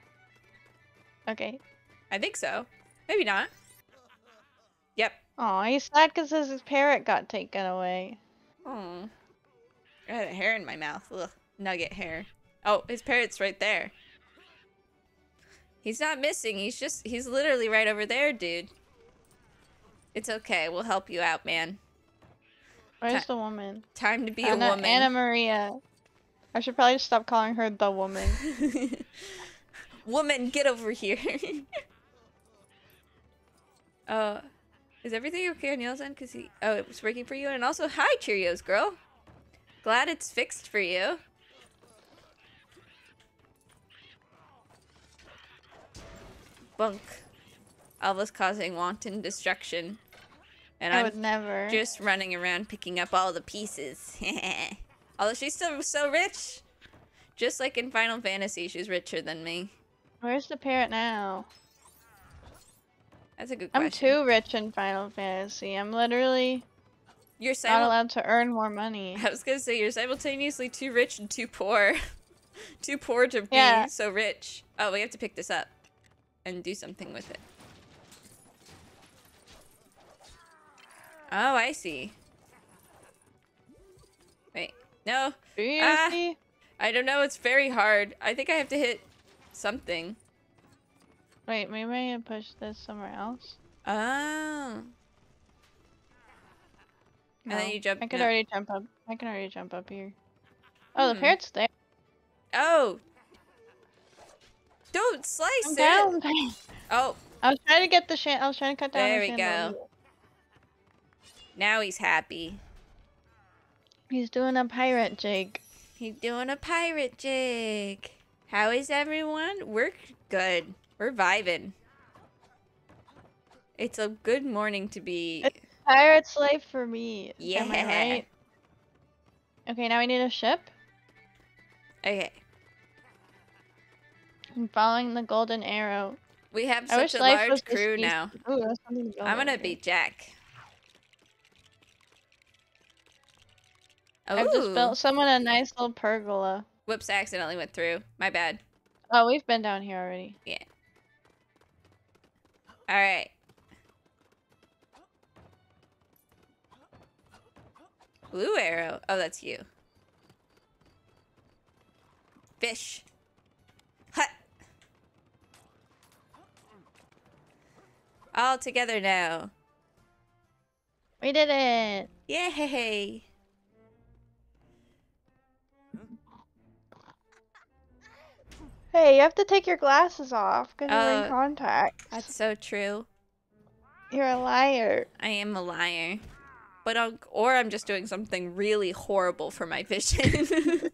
B: Okay.
A: I think so. Maybe not. Yep.
B: Aw, he's sad because his parrot got taken away.
A: Oh. I had a hair in my mouth. Ugh. Nugget hair. Oh, his parrot's right there. He's not missing. He's just, he's literally right over there, dude. It's okay. We'll help you out, man.
B: Where's
A: Ti-
B: the woman?
A: Time to be
B: Anna,
A: a woman.
B: Anna Maria. I should probably stop calling her the woman.
A: Woman, get over here. uh, is everything okay on y'all's end? Cause he, oh, it was working for you. And also, hi, Cheerios, girl. Glad it's fixed for you. Bunk. Alva's causing wanton destruction. And
B: I
A: I'm
B: would never.
A: just running around picking up all the pieces. Although she's still so rich. Just like in Final Fantasy, she's richer than me.
B: Where's the parrot now?
A: That's a good question.
B: I'm too rich in Final Fantasy. I'm literally
A: You're
B: not
A: simul-
B: allowed to earn more money.
A: I was gonna say you're simultaneously too rich and too poor. Too poor to be
B: Yeah.
A: so rich. Oh, we have to pick this up and do something with it. Oh, I see. Wait, no.
B: Do you
A: Ah.
B: see?
A: I don't know. It's very hard. I think I have to hit something.
B: Wait, maybe I can push this somewhere else.
A: Oh.
B: No,
A: And then you jump.
B: I can
A: no.
B: already jump up. I can already jump up here. Oh,
A: Hmm.
B: the parrot's there.
A: Oh. Don't slice
B: I'm
A: it.
B: down.
A: Oh,
B: I was trying to get the shan- I was trying to cut down
A: there
B: the
A: we
B: chandelier.
A: go. Now he's happy.
B: He's doing a pirate jig.
A: He's doing a pirate jig. How is everyone? We're good. We're vibing. It's a good morning to be.
B: It's pirate's life for me.
A: Yeah.
B: Am I right? Okay, now we need a ship.
A: Okay.
B: I'm following the golden arrow.
A: We have
B: I
A: such
B: wish
A: a
B: life
A: large
B: was
A: crew
B: this
A: now.
B: easy. Ooh, there's something to build
A: I'm gonna
B: over
A: be
B: here.
A: Jack.
B: I've just
A: Ooh.
B: built someone a nice little pergola.
A: Whoops, I accidentally went through. My bad.
B: Oh, we've been down here already.
A: Yeah. Alright. Blue arrow. Oh, that's you. Fish. Hut. All together now.
B: We did it!
A: Yay!
B: Hey, you have to take your glasses off because you're
A: Uh,
B: wearing contacts.
A: That's so true.
B: You're a liar.
A: I am a liar. But I'll, or I'm just doing something really horrible for my vision.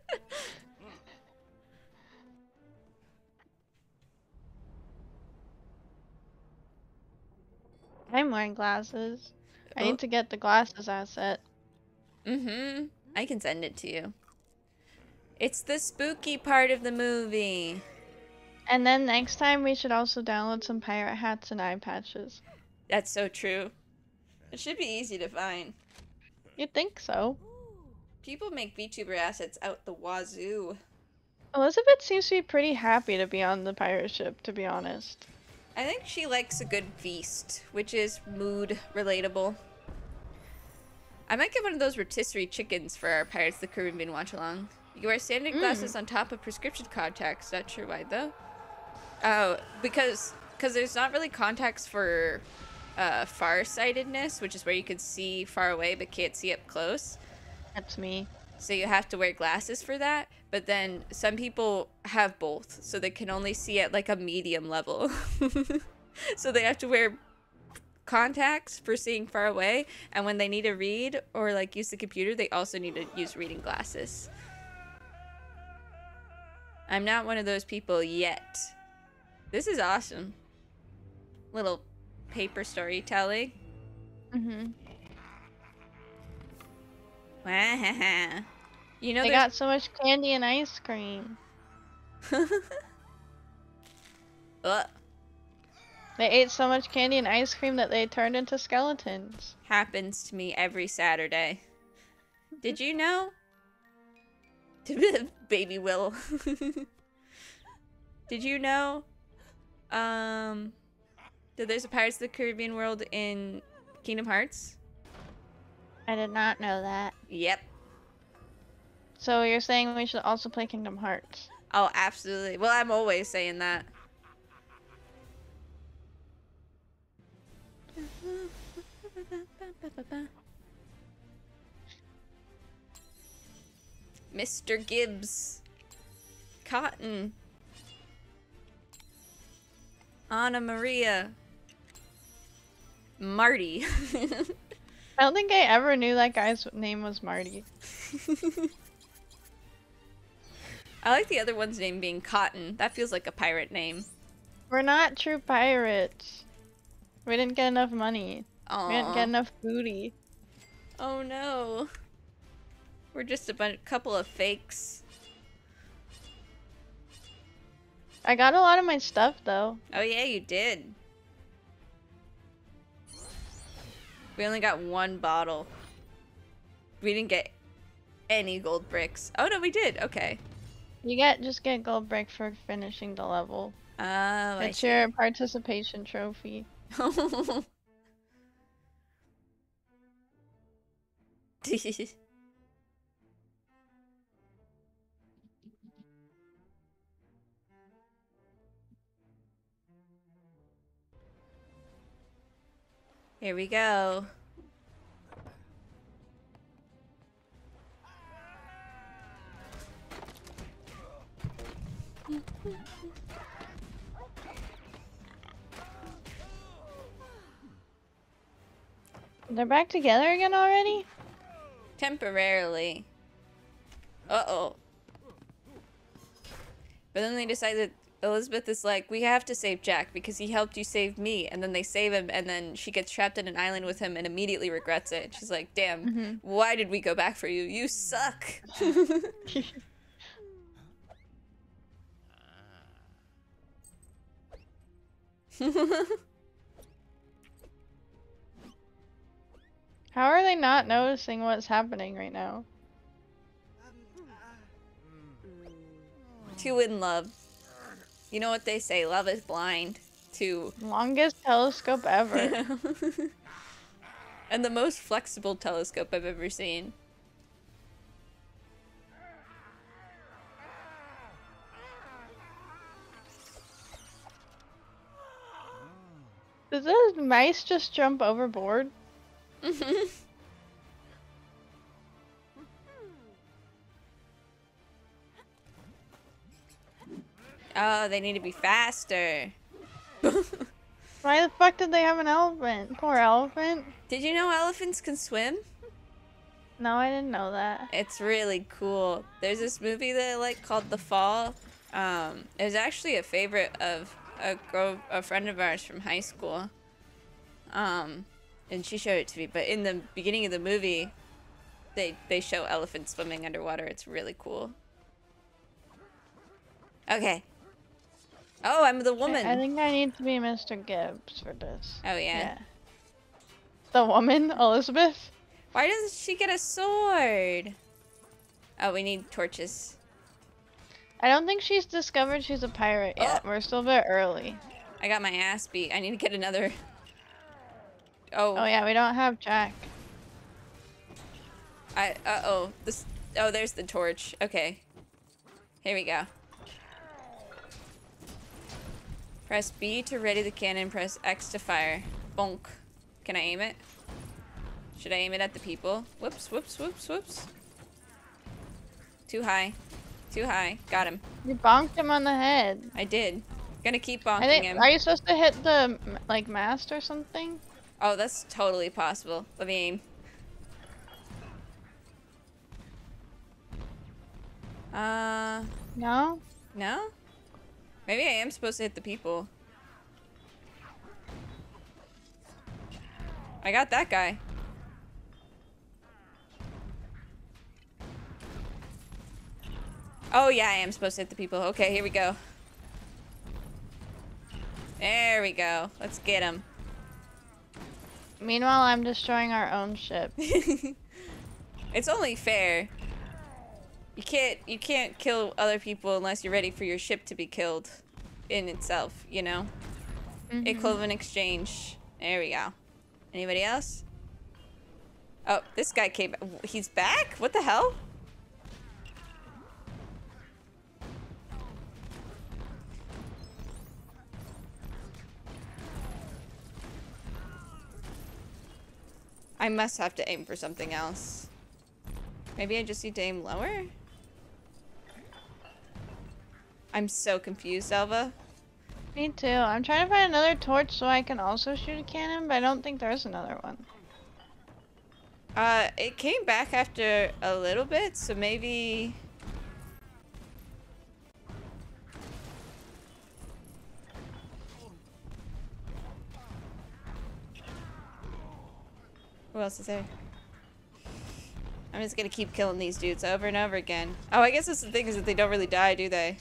B: I'm wearing glasses. I
A: Oh.
B: need to get the glasses asset.
A: Mm-hmm. I can send it to you. It's the spooky part of the movie.
B: And then next time we should also download some pirate hats and eye patches.
A: That's so true. It should be easy to find.
B: You'd think so.
A: People make VTuber assets out the wazoo.
B: Elizabeth seems to be pretty happy to be on the pirate ship, to be honest.
A: I think she likes a good feast, which is mood relatable. I might get one of those rotisserie chickens for our Pirates of the Caribbean watch along. You wear standard
B: Mm.
A: glasses on top of prescription contacts. Not sure why though. Oh, because because there's not really contacts for uh, farsightedness, which is where you can see far away but can't see up close.
B: That's me.
A: So you have to wear glasses for that. But then some people have both, so they can only see at like a medium level. So they have to wear contacts for seeing far away, and when they need to read or like use the computer, they also need to use reading glasses. I'm not one of those people yet. This is awesome. Little paper storytelling.
B: Mm-hmm.
A: Wow. You know,
B: They
A: there's-
B: got so much candy and ice cream.
A: Ugh.
B: They ate so much candy and ice cream that they turned into skeletons.
A: Happens to me every Saturday. Did you know? Baby Will. Did you know? Um, that there's a Pirates of the Caribbean world in Kingdom Hearts?
B: I did not know that.
A: Yep.
B: So you're saying we should also play Kingdom Hearts?
A: Oh, absolutely. Well, I'm always saying that. Mister Gibbs. Cotton. Anna Maria. Marty.
B: I don't think I ever knew that guy's name was Marty.
A: I like the other one's name being Cotton. That feels like a pirate name.
B: We're not true pirates. We didn't get enough money.
A: Aww.
B: We didn't get enough booty.
A: Oh no. We're just a bunch, couple of fakes.
B: I got a lot of my stuff though.
A: Oh yeah, you did. We only got one bottle. We didn't get any gold bricks. Oh no, we did. Okay.
B: You get just get gold brick for finishing the level.
A: Oh, I
B: It's
A: see.
B: your participation trophy.
A: Here we go.
B: They're back together again already?
A: Temporarily. Uh-oh. But then they decide that Elizabeth is like, we have to save Jack because he helped you save me. And then they save him, and then she gets trapped in an island with him and immediately regrets it. She's like, damn, mm-hmm. why did we go back for you? You suck.
B: How are they not noticing what's happening right now?
A: Two in love. You know what they say, love is blind. Two.
B: Longest telescope ever.
A: And the most flexible telescope I've ever seen.
B: Did those mice just jump overboard?
A: Mm-hmm. Oh, they need to be faster.
B: Why the fuck did they have an elephant? Poor elephant.
A: Did you know elephants can swim?
B: No, I didn't know that.
A: It's really cool. There's this movie that I like called The Fall. Um, it was actually a favorite of a girl, a friend of ours from high school. Um, and she showed it to me. But in the beginning of the movie, they they show elephants swimming underwater. It's really cool. Okay. Oh, I'm the woman.
B: I think I need to be Mister Gibbs for this.
A: Oh, yeah?
B: Yeah. The woman, Elizabeth?
A: Why doesn't she get a sword? Oh, we need torches.
B: I don't think she's discovered she's a pirate yet. Oh. We're still a bit early.
A: I got my ass beat. I need to get another... Oh.
B: Oh, yeah, we don't have Jack.
A: I... Uh-oh. This... Oh, there's the torch. Okay. Here we go. Press B to ready the cannon, press X to fire. Bonk. Can I aim it? Should I aim it at the people? Whoops, whoops, whoops, whoops. Too high. Too high. Got him.
B: You bonked him on the head.
A: I did. Gonna keep bonking
B: I think,
A: him.
B: Are you supposed to hit the, like, mast or something?
A: Oh, that's totally possible. Let me aim. Uh...
B: No?
A: No? Maybe I am supposed to hit the people. I got that guy. Oh yeah, I am supposed to hit the people. Okay, here we go. There we go. Let's get him.
B: Meanwhile, I'm destroying our own ship.
A: It's only fair. You can't you can't kill other people unless you're ready for your ship to be killed in itself, you know? Mm-hmm. Equivalent exchange. There we go. Anybody else? Oh, this guy came back. He's back? What the hell? I must have to aim for something else. Maybe I just need to aim lower? I'm so confused, Elva.
B: Me too. I'm trying to find another torch so I can also shoot a cannon, but I don't think there's another one.
A: Uh, it came back after a little bit, so maybe... Who else is there? I'm just gonna keep killing these dudes over and over again. Oh, I guess that's the thing is that they don't really die, do they?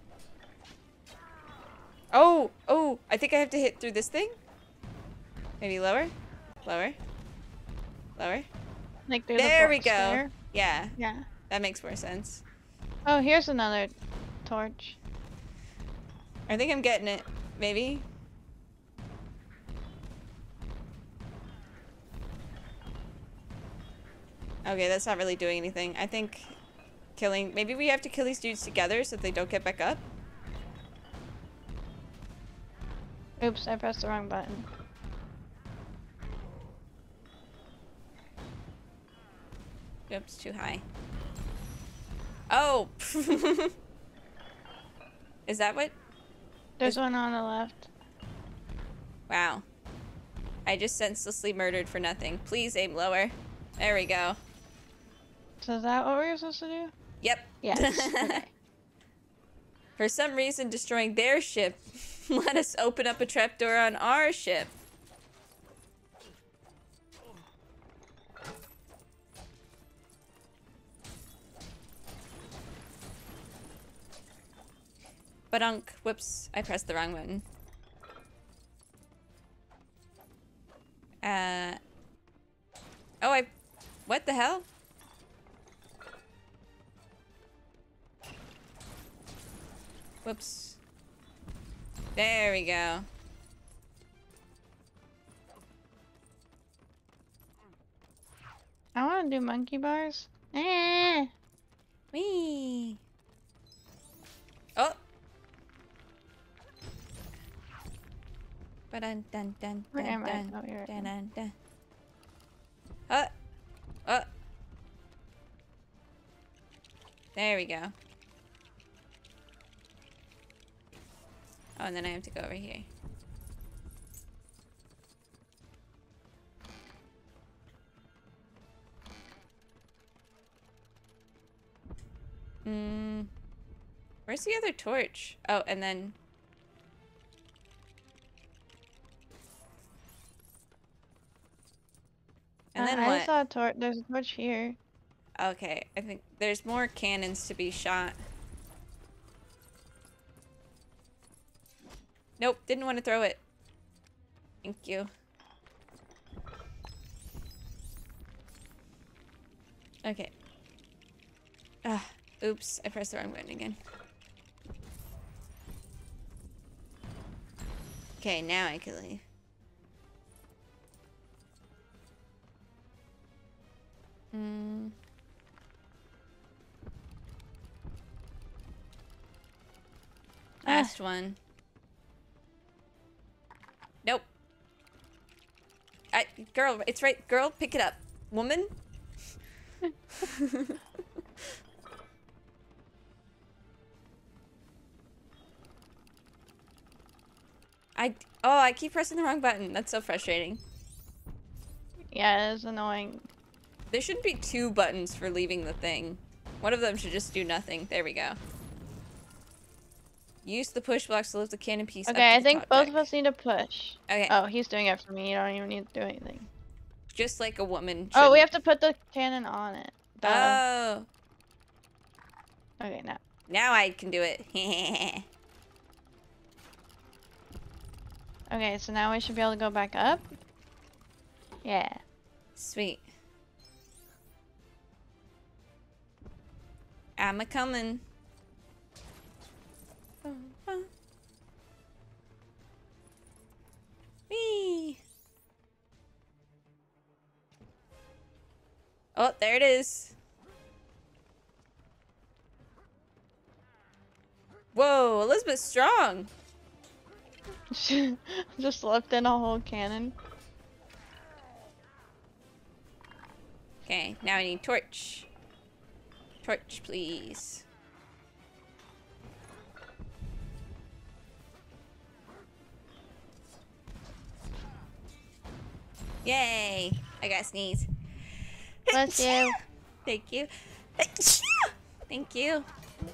A: Oh! Oh! I think I have to hit through this thing? Maybe lower? Lower? Lower?
B: Like through
A: there
B: the
A: we go!
B: there?
A: Yeah.
B: Yeah.
A: That makes more sense.
B: Oh, here's another torch.
A: I think I'm getting it. Maybe? Okay, that's not really doing anything. I think killing... Maybe we have to kill these dudes together so that they don't get back up?
B: Oops, I pressed the wrong button.
A: Oops, too high. Oh! Is that what?
B: There's
A: Is...
B: one on the left.
A: Wow. I just senselessly murdered for nothing. Please aim lower. There we go.
B: So is that what we were supposed to do?
A: Yep.
B: Yes. Okay.
A: For some reason, destroying their ship let us open up a trapdoor on our ship. Badunk. Whoops. I pressed the wrong button. Uh. Oh, I... What the hell? Whoops. There we go.
B: I want to do monkey bars. Eh.
A: Whee! Oh! Ba-dun, dun, dun,
B: Where
A: dun,
B: am I?
A: dun,
B: Oh, you're right.
A: dun, dun, dun. Oh! Oh! There we go. Oh, and then I have to go over here. Hmm. Where's the other torch? Oh, and then... And then
B: uh,
A: what?
B: I saw a torch. There's a torch here.
A: Okay, I think there's more cannons to be shot. Nope, didn't want to throw it. Thank you. Okay. Ah, oops, I pressed the wrong button again. Okay, now I can leave. Hmm. Last one. Nope. I, girl, it's right. Girl, pick it up. Woman? I, oh, I keep pressing the wrong button. That's so frustrating.
B: Yeah, it's annoying.
A: There shouldn't be two buttons for leaving the thing. One of them should just do nothing. There we go. Use the push blocks to lift the cannon piece up to
B: Okay, I
A: the
B: think
A: top
B: both
A: deck.
B: of us need to push.
A: Okay.
B: Oh, he's doing it for me. You don't even need to do anything.
A: Just like a woman
B: Oh, we
A: shouldn't.
B: have to put the cannon on it. Duh.
A: Oh.
B: Okay, now.
A: Now I can do it.
B: Okay, so now we should be able to go back up. Yeah.
A: Sweet. I'm a coming. Whee! Oh, there it is. Whoa, Elizabeth's strong.
B: Just left in a whole cannon.
A: Okay, now I need torch. Torch, please. Yay! I got a sneeze.
B: Bless you.
A: Thank you. Thank you.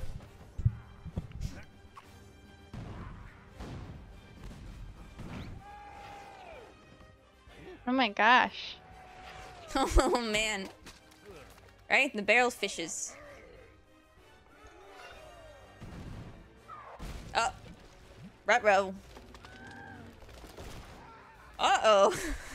B: Oh my gosh.
A: Oh man. Right? The barrel fishes. Oh. Ruh-roh. Uh-oh.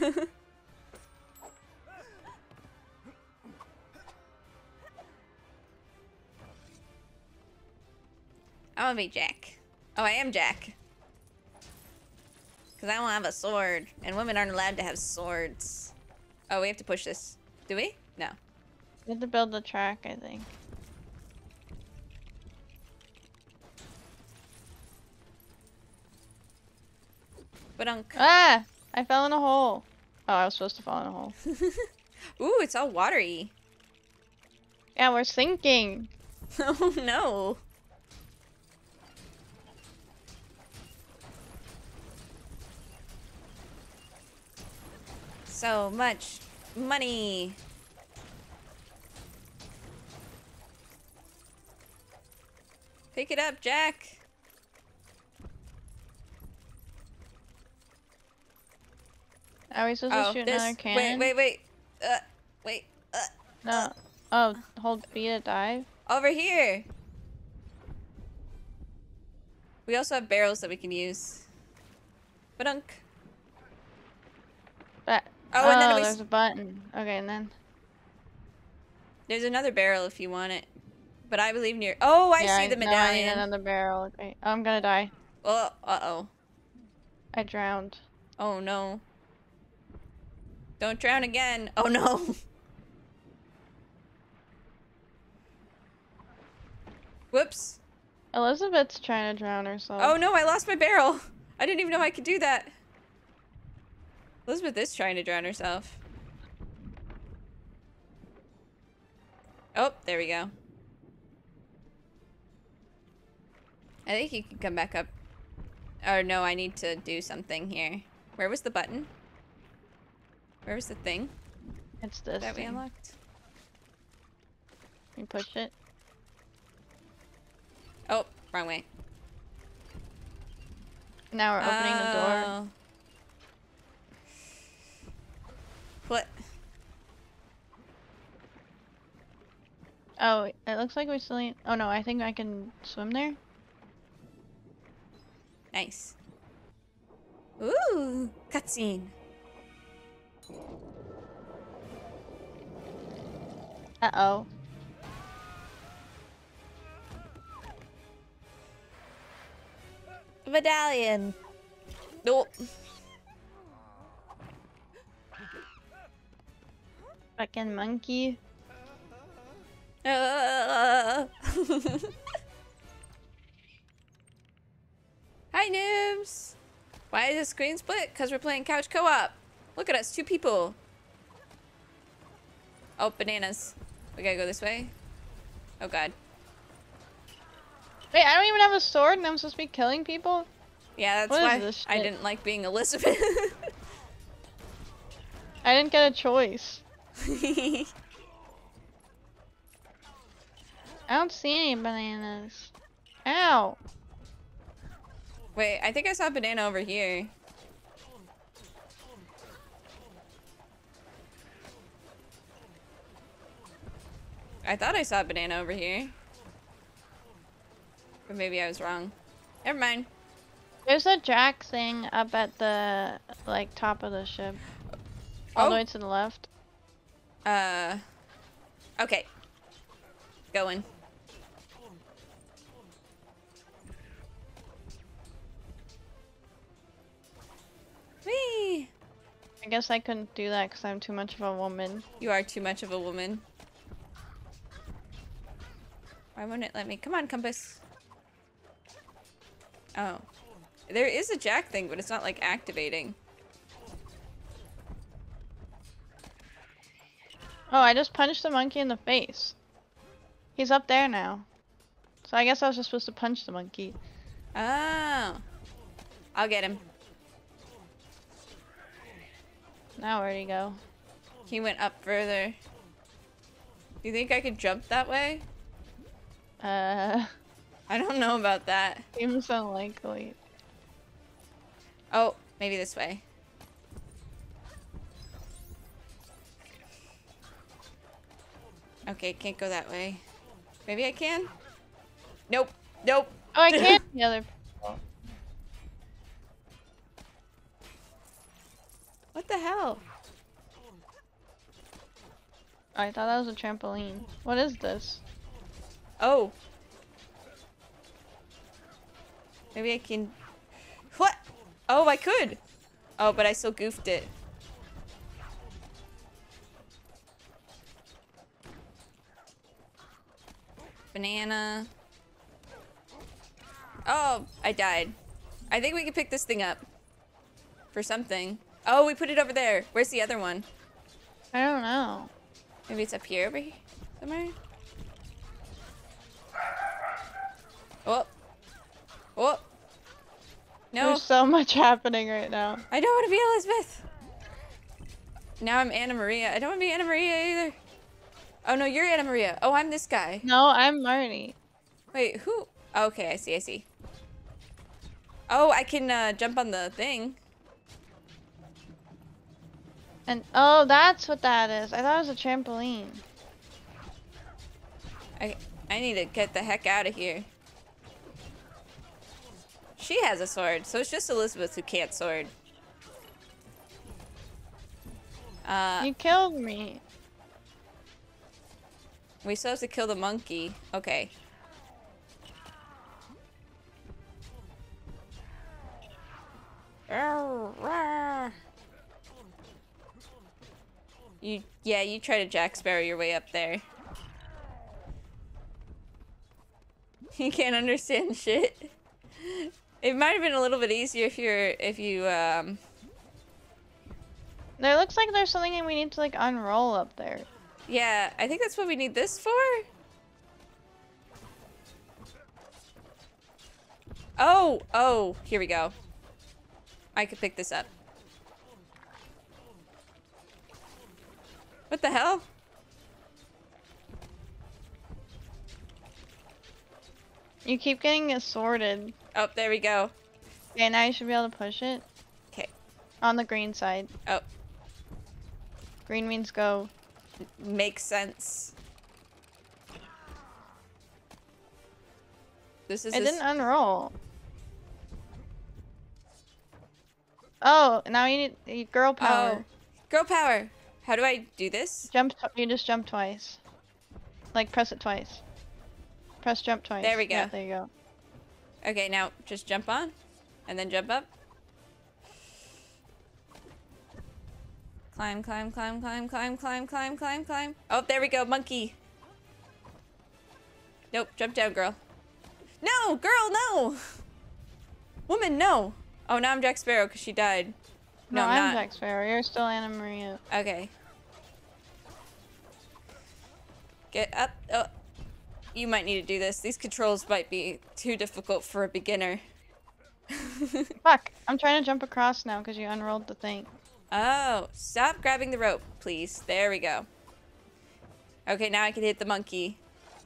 A: I wanna be Jack. Oh, I am Jack. Because I don't have a sword. And women aren't allowed to have swords. Oh, we have to push this. Do we? No.
B: We have to build the track, I think.
A: Badunk.
B: Ah! I fell in a hole. Oh, I was supposed to fall in a hole.
A: Ooh, it's all watery.
B: Yeah, we're sinking.
A: Oh no. So much money. Pick it up, Jack.
B: Are we supposed
A: Oh,
B: to shoot
A: there's-
B: another cannon?
A: Wait, wait, wait. Uh, wait. Uh,
B: No. Oh, hold B to dive?
A: over here. We also have barrels that we can use. Badunk.
B: But
A: Oh, and then
B: oh,
A: we
B: there's a button. Okay, and then
A: there's another barrel if you want it. But I believe near. Oh, I
B: yeah,
A: see the
B: I, now I need
A: medallion.
B: another barrel. Okay. Oh, I'm gonna die.
A: Oh, uh oh.
B: I drowned.
A: Oh no. Don't drown again. Oh no. Whoops.
B: Elizabeth's trying to drown herself.
A: Oh no, I lost my barrel. I didn't even know I could do that. Elizabeth is trying to drown herself. Oh, there we go. I think you can come back up. Oh no, I need to do something here. Where was the button? Where was the thing
B: It's this
A: that we
B: thing.
A: unlocked?
B: You push it.
A: Oh, wrong way.
B: Now we're opening the door.
A: Oh. What?
B: Oh, it looks like we still need. Oh no, I think I can swim there.
A: Nice. Ooh, cutscene.
B: Uh oh.
A: Medallion. Nope.
B: Fucking monkey.
A: Uh. Hi, noobs. Why is the screen split? Because we're playing couch co-op. Look at us, two people. Oh, bananas. We gotta go this way. Oh, God.
B: Wait, I don't even have a sword and I'm supposed to be killing people?
A: Yeah, that's
B: What is
A: why
B: this
A: I
B: shit?
A: didn't like being Elizabeth.
B: I didn't get a choice. I don't see any bananas. Ow.
A: Wait, I think I saw a banana over here. I thought I saw a banana over here. But maybe I was wrong. Never mind.
B: There's a jack thing up at the, like, top of the ship. All the
A: Oh.
B: way to the left.
A: Uh, okay. Going. Whee!
B: I guess I couldn't do that because I'm too much of a woman.
A: You are too much of a woman. Why won't it let me? Come on, compass. Oh. There is a jack thing, but it's not, like, activating.
B: Oh, I just punched the monkey in the face. He's up there now. So I guess I was just supposed to punch the monkey.
A: Oh. I'll get him.
B: Now where'd he go?
A: He went up further. Do you think I could jump that way?
B: Uh,
A: I don't know about that.
B: seems unlikely.
A: Oh, maybe this way. Okay, can't go that way. Maybe I can? Nope. Nope.
B: Oh, I can't the other people.
A: What the hell?
B: I thought that was a trampoline. What is this?
A: Oh. Maybe I can... What? Oh, I could. Oh, but I still goofed it. Banana. Oh, I died. I think we can pick this thing up. For something. Oh, we put it over there. Where's the other one?
B: I don't know.
A: Maybe it's up here over here somewhere? Oh. Oh. No.
B: There's so much happening right now.
A: I don't want to be Elizabeth. Now I'm Anna Maria. I don't want to be Anna Maria either. Oh no, you're Anna Maria. Oh, I'm this guy.
B: No, I'm Marty.
A: Wait, who? Oh, okay, I see, I see. Oh, I can uh, jump on the thing.
B: And oh, that's what that is. I thought it was a trampoline.
A: I I need to get the heck out of here. She has a sword, so it's just Elizabeth who can't sword. Uh,
B: You killed me.
A: We still have to kill the monkey. Okay. You, yeah, you try to Jack Sparrow your way up there. You can't understand shit. It might have been a little bit easier if you're, if you, um...
B: There looks like there's something we need to, like, unroll up there.
A: Yeah, I think that's what we need this for. Oh, oh, here we go. I could pick this up. What the hell?
B: You keep getting it sorted.
A: Oh, there we go.
B: Okay, now you should be able to push it.
A: Okay.
B: On the green side.
A: Oh.
B: Green means go.
A: Makes sense. This is.
B: It
A: this...
B: didn't unroll. Oh, now you need you girl power.
A: Oh. Girl power. How do I do this?
B: Jump. You just jump twice. Like press it twice. Press jump twice.
A: There we go.
B: Yeah, there you go.
A: Okay, now just jump on, and then jump up. Climb, climb, climb, climb, climb, climb, climb, climb, climb. Oh, there we go, monkey. Nope, jump down, girl. No, girl, no. Woman, no. Oh, now I'm Jack Sparrow because she died.
B: No,
A: No,
B: I'm
A: not.
B: Jack Sparrow. You're still Anna Maria.
A: Okay. Get up. Oh. You might need to do this. These controls might be too difficult for a beginner.
B: Fuck! I'm trying to jump across now because you unrolled the thing.
A: Oh, stop grabbing the rope, please. There we go. Okay, now I can hit the monkey.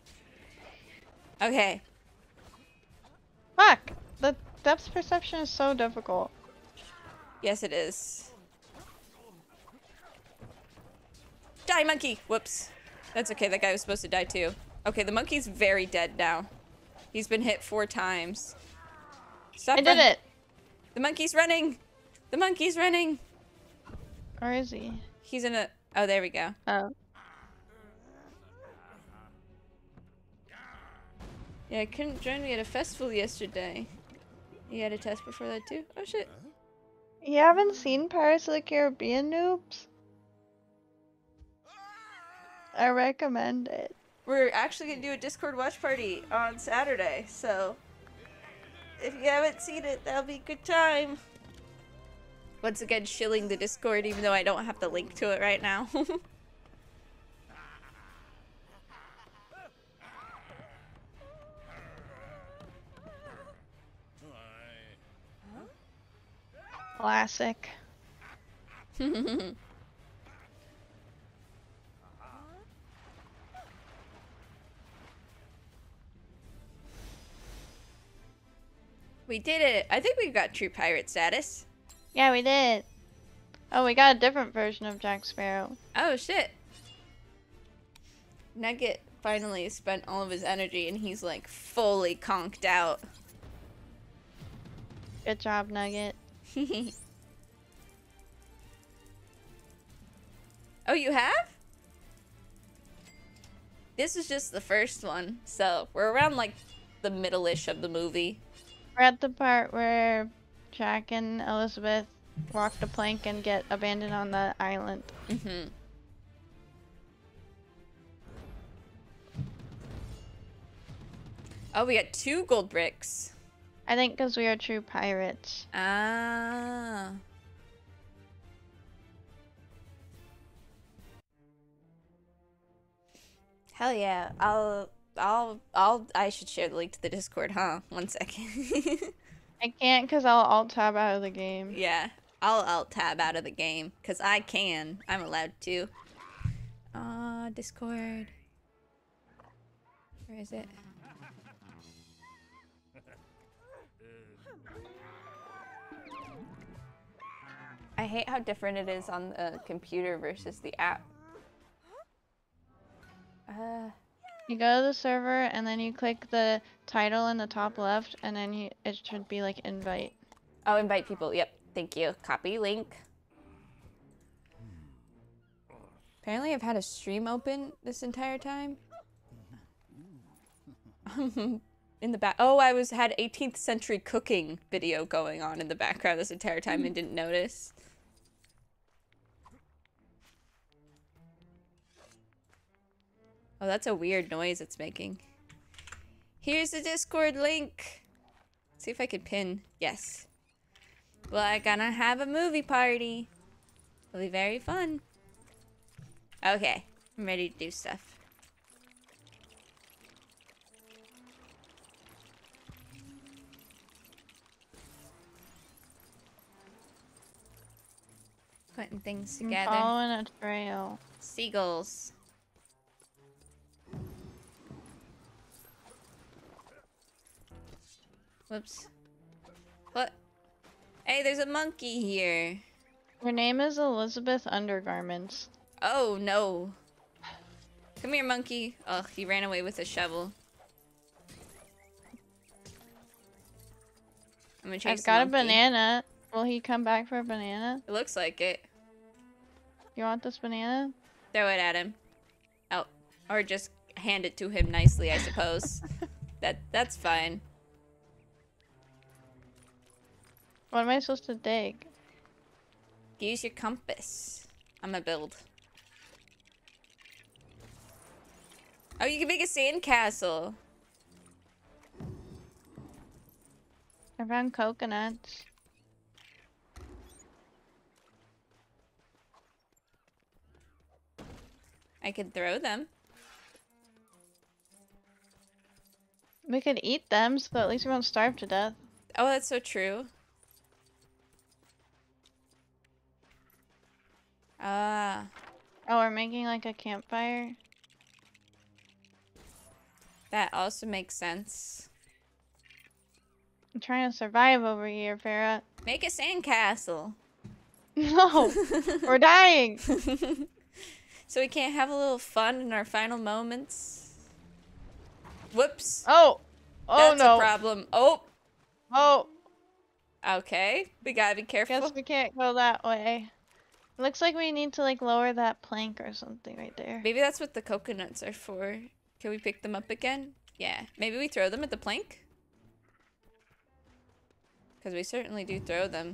A: Okay.
B: Fuck! The depth perception is so difficult.
A: Yes, it is. Die, monkey! Whoops. That's okay, that guy was supposed to die too. Okay, the monkey's very dead now. He's been hit four times. Stop
B: I did it!
A: The monkey's running! The monkey's running!
B: Where is he?
A: He's in a... Oh, there we go.
B: Oh.
A: Yeah, I couldn't join me at a festival yesterday. You had a test before that too? Oh shit.
B: You haven't seen Pirates of the Caribbean, noobs? I recommend it.
A: We're actually gonna do a Discord watch party on Saturday, so if you haven't seen it, that'll be a good time. Once again, shilling the Discord, even though I don't have the link to it right now.
B: Classic. We did it! I think we got true pirate status. Yeah, we did. Oh, we got a different version of Jack Sparrow.
A: Oh shit. Nugget finally spent all of his energy and he's like fully conked out.
B: Good job, Nugget.
A: Oh, you have? This is just the first one, so we're around like the middle-ish of the movie.
B: We're at the part where Jack and Elizabeth walk the plank and get abandoned on the island.
A: Mm-hmm. Oh, we got two gold bricks.
B: I think because we are true pirates.
A: Ah. Hell yeah. I'll, I'll, I'll, I should share the link to the Discord, huh? One second.
B: I can't because I'll alt tab out of the game.
A: Yeah. I'll alt tab out of the game because I can. I'm allowed to. Uh, Discord. Where is it? I hate how different it is on the computer versus the app. Uh,
B: you go to the server and then you click the title in the top left and then you, it should be like invite.
A: oh, invite people. Yep. Thank you. Copy link. Apparently I've had a stream open this entire time. In the back. Oh, I was had eighteenth century cooking video going on in the background this entire time and didn't notice. Oh, that's a weird noise it's making. Here's the Discord link. Let's see if I can pin. Yes. Well, I'm gonna have a movie party. It'll be very fun. Okay, I'm ready to do stuff. Putting things together.
B: I'm following a trail.
A: Seagulls. Whoops. What? Hey, there's a monkey here.
B: Her name is Elizabeth Undergarments.
A: Oh, no. Come here, monkey. Oh, he ran away with a shovel. I'm gonna chase
B: I've got a
A: monkey.
B: banana. Will he come back for a banana?
A: It looks like it.
B: You want this banana?
A: Throw it at him. Oh, or just hand it to him nicely, I suppose. that That's fine.
B: What am I supposed to dig?
A: Use your compass. I'm gonna build. Oh, you can make a sandcastle.
B: I found coconuts.
A: I could throw them.
B: We could eat them so that at least we won't starve to death.
A: Oh, that's so true. Ah.
B: Oh, we're making like a campfire?
A: That also makes sense.
B: I'm trying to survive over here, Ferret.
A: Make a sandcastle.
B: No! We're dying!
A: So we can't have a little fun in our final moments? Whoops.
B: Oh! Oh
A: That's
B: no!
A: a problem. Oh!
B: Oh!
A: Okay. We gotta be careful.
B: Guess we can't go that way. It looks like we need to like lower that plank or something right there.
A: Maybe that's what the coconuts are for. Can we pick them up again? Yeah. Maybe we throw them at the plank? Because we certainly do throw them.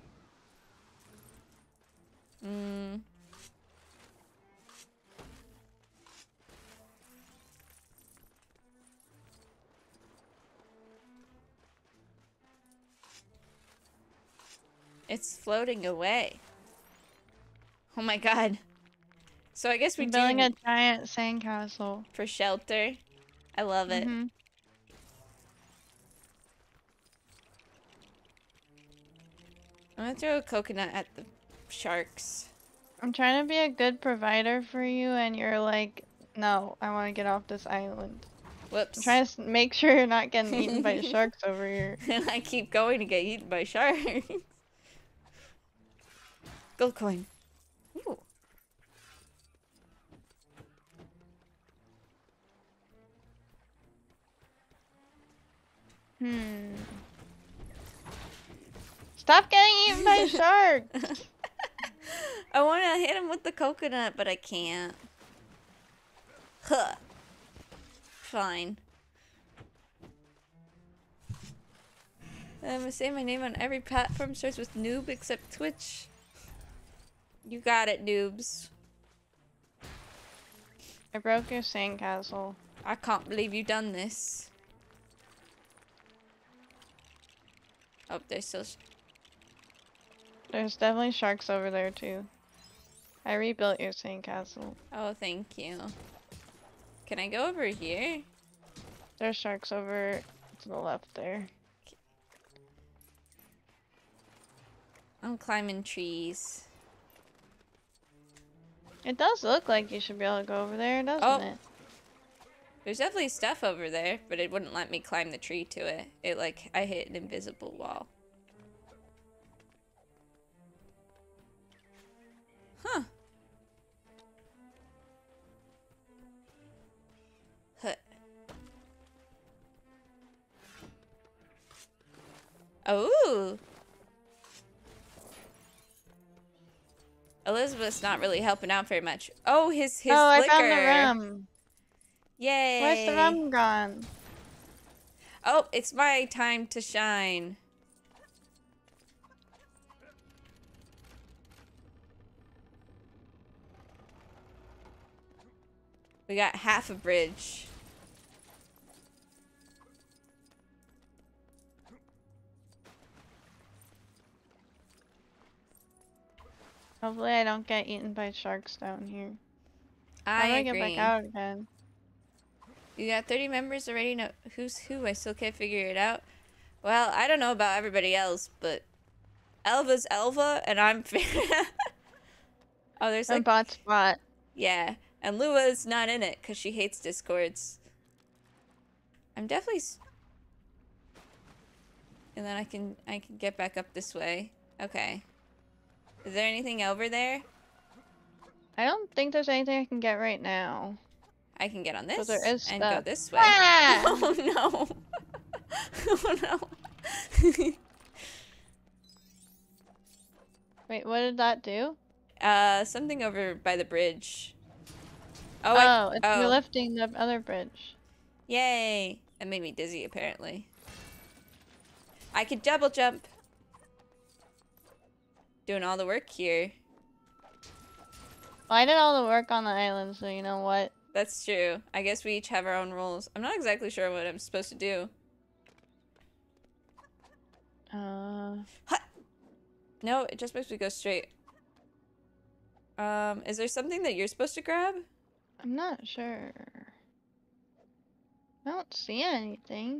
A: Hmm. It's floating away. Oh my god. So I guess we
B: I'm
A: do
B: building a giant sandcastle.
A: for shelter. I love it.
B: Mm-hmm.
A: I'm gonna throw a coconut at the sharks.
B: I'm trying to be a good provider for you and you're like, no, I want to get off this island.
A: Whoops.
B: I'm trying to make sure you're not getting eaten by sharks over here.
A: I keep going to get eaten by sharks. Gold coin. Ooh.
B: Hmm. Stop getting eaten by sharks!
A: I want to hit him with the coconut, but I can't. Huh. Fine. I'm gonna say my name on every platform starts with noob except Twitch. You got it, noobs.
B: I broke your sandcastle.
A: I can't believe you done this. Oh, there's still...
B: There's definitely sharks over there too. I rebuilt your sandcastle.
A: Oh, thank you. Can I go over here?
B: There's sharks over to the left there.
A: I'm climbing trees.
B: It does look like you should be able to go over there, doesn't
A: oh.
B: it?
A: There's definitely stuff over there, but it wouldn't let me climb the tree to it. It, like, I hit an invisible wall. Huh. Huh. Oh. Elizabeth's not really helping out very much. Oh, his his
B: oh,
A: liquor.
B: I found the rum.
A: Yay.
B: Where's the rum gone?
A: Oh, it's my time to shine. We got half a bridge.
B: Hopefully I don't get eaten by sharks down here.
A: I
B: How do I
A: agree.
B: get back out again?
A: You got thirty members already? No, who's who? I still can't figure it out. Well, I don't know about everybody else, but Elva's Elva, and I'm Ferrah. Oh, there's like...
B: A bot spot.
A: Yeah, and Lua's not in it, because she hates discords. I'm definitely... S and then I can, I can get back up this way. Okay. Is there anything over there?
B: I don't think there's anything I can get right now.
A: I can get on this
B: there is
A: and
B: stuff.
A: go this way.
B: Ah!
A: Oh no! Oh no!
B: Wait, what did that do?
A: uh, something over by the bridge. Oh,
B: Oh,
A: I,
B: it's
A: oh.
B: you're lifting the other bridge.
A: Yay! That made me dizzy, apparently. I could double jump. Doing all the work here.
B: Well, I did all the work on the island, so you know what?
A: That's true. I guess we each have our own roles. I'm not exactly sure what I'm supposed to do.
B: Uh...
A: Huh. No, it just makes me go straight. Um, is there something that you're supposed to grab?
B: I'm not sure. I don't see anything.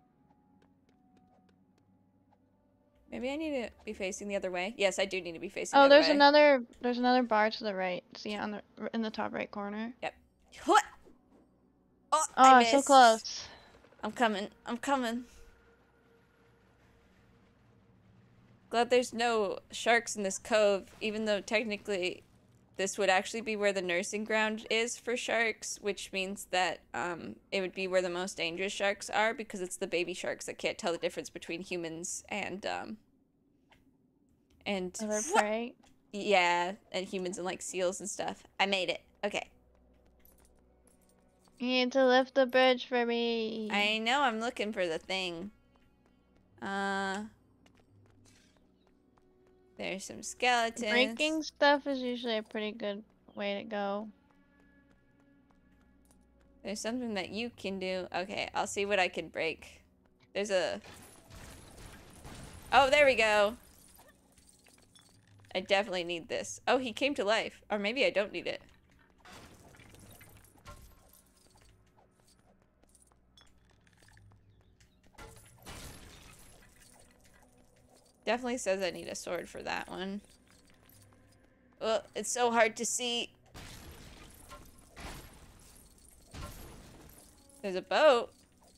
A: Maybe I need to be facing the other way. Yes, I do need to be facing
B: Oh,
A: the other
B: there's
A: way.
B: another there's another bar to the right. See on the in the top right corner.
A: Yep. What? Oh,
B: Oh,
A: I missed.
B: so close.
A: I'm coming. I'm coming. Glad there's no sharks in this cove, even though technically this would actually be where the nursing ground is for sharks, which means that um, it would be where the most dangerous sharks are, because it's the baby sharks that can't tell the difference between humans and um and
B: Other prey.
A: Yeah, and humans and like seals and stuff. I made it. Okay.
B: You need to lift the bridge for me.
A: I know, I'm looking for the thing. Uh There's some skeletons.
B: Breaking stuff is usually a pretty good way to go.
A: There's something that you can do. Okay, I'll see what I can break. There's a... Oh, there we go. I definitely need this. Oh, he came to life. Or maybe I don't need it. Definitely says I need a sword for that one. Well, it's so hard to see. There's a boat.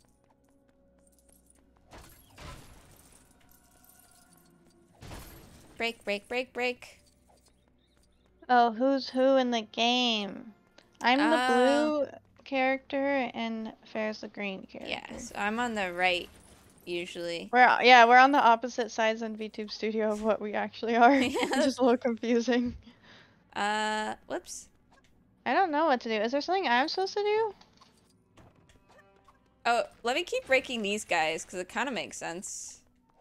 A: Break, break, break, break.
B: Oh, who's who in the game? I'm the
A: Uh,
B: blue character and Ferret's the green character.
A: Yeah, so I'm on the right, usually.
B: We're yeah, we're on the opposite sides in VTube Studio of what we actually are.
A: Yeah.
B: It's just a little confusing.
A: Uh, whoops.
B: I don't know what to do. Is there something I'm supposed to do?
A: Oh, let me keep breaking these guys, because it kind of makes sense.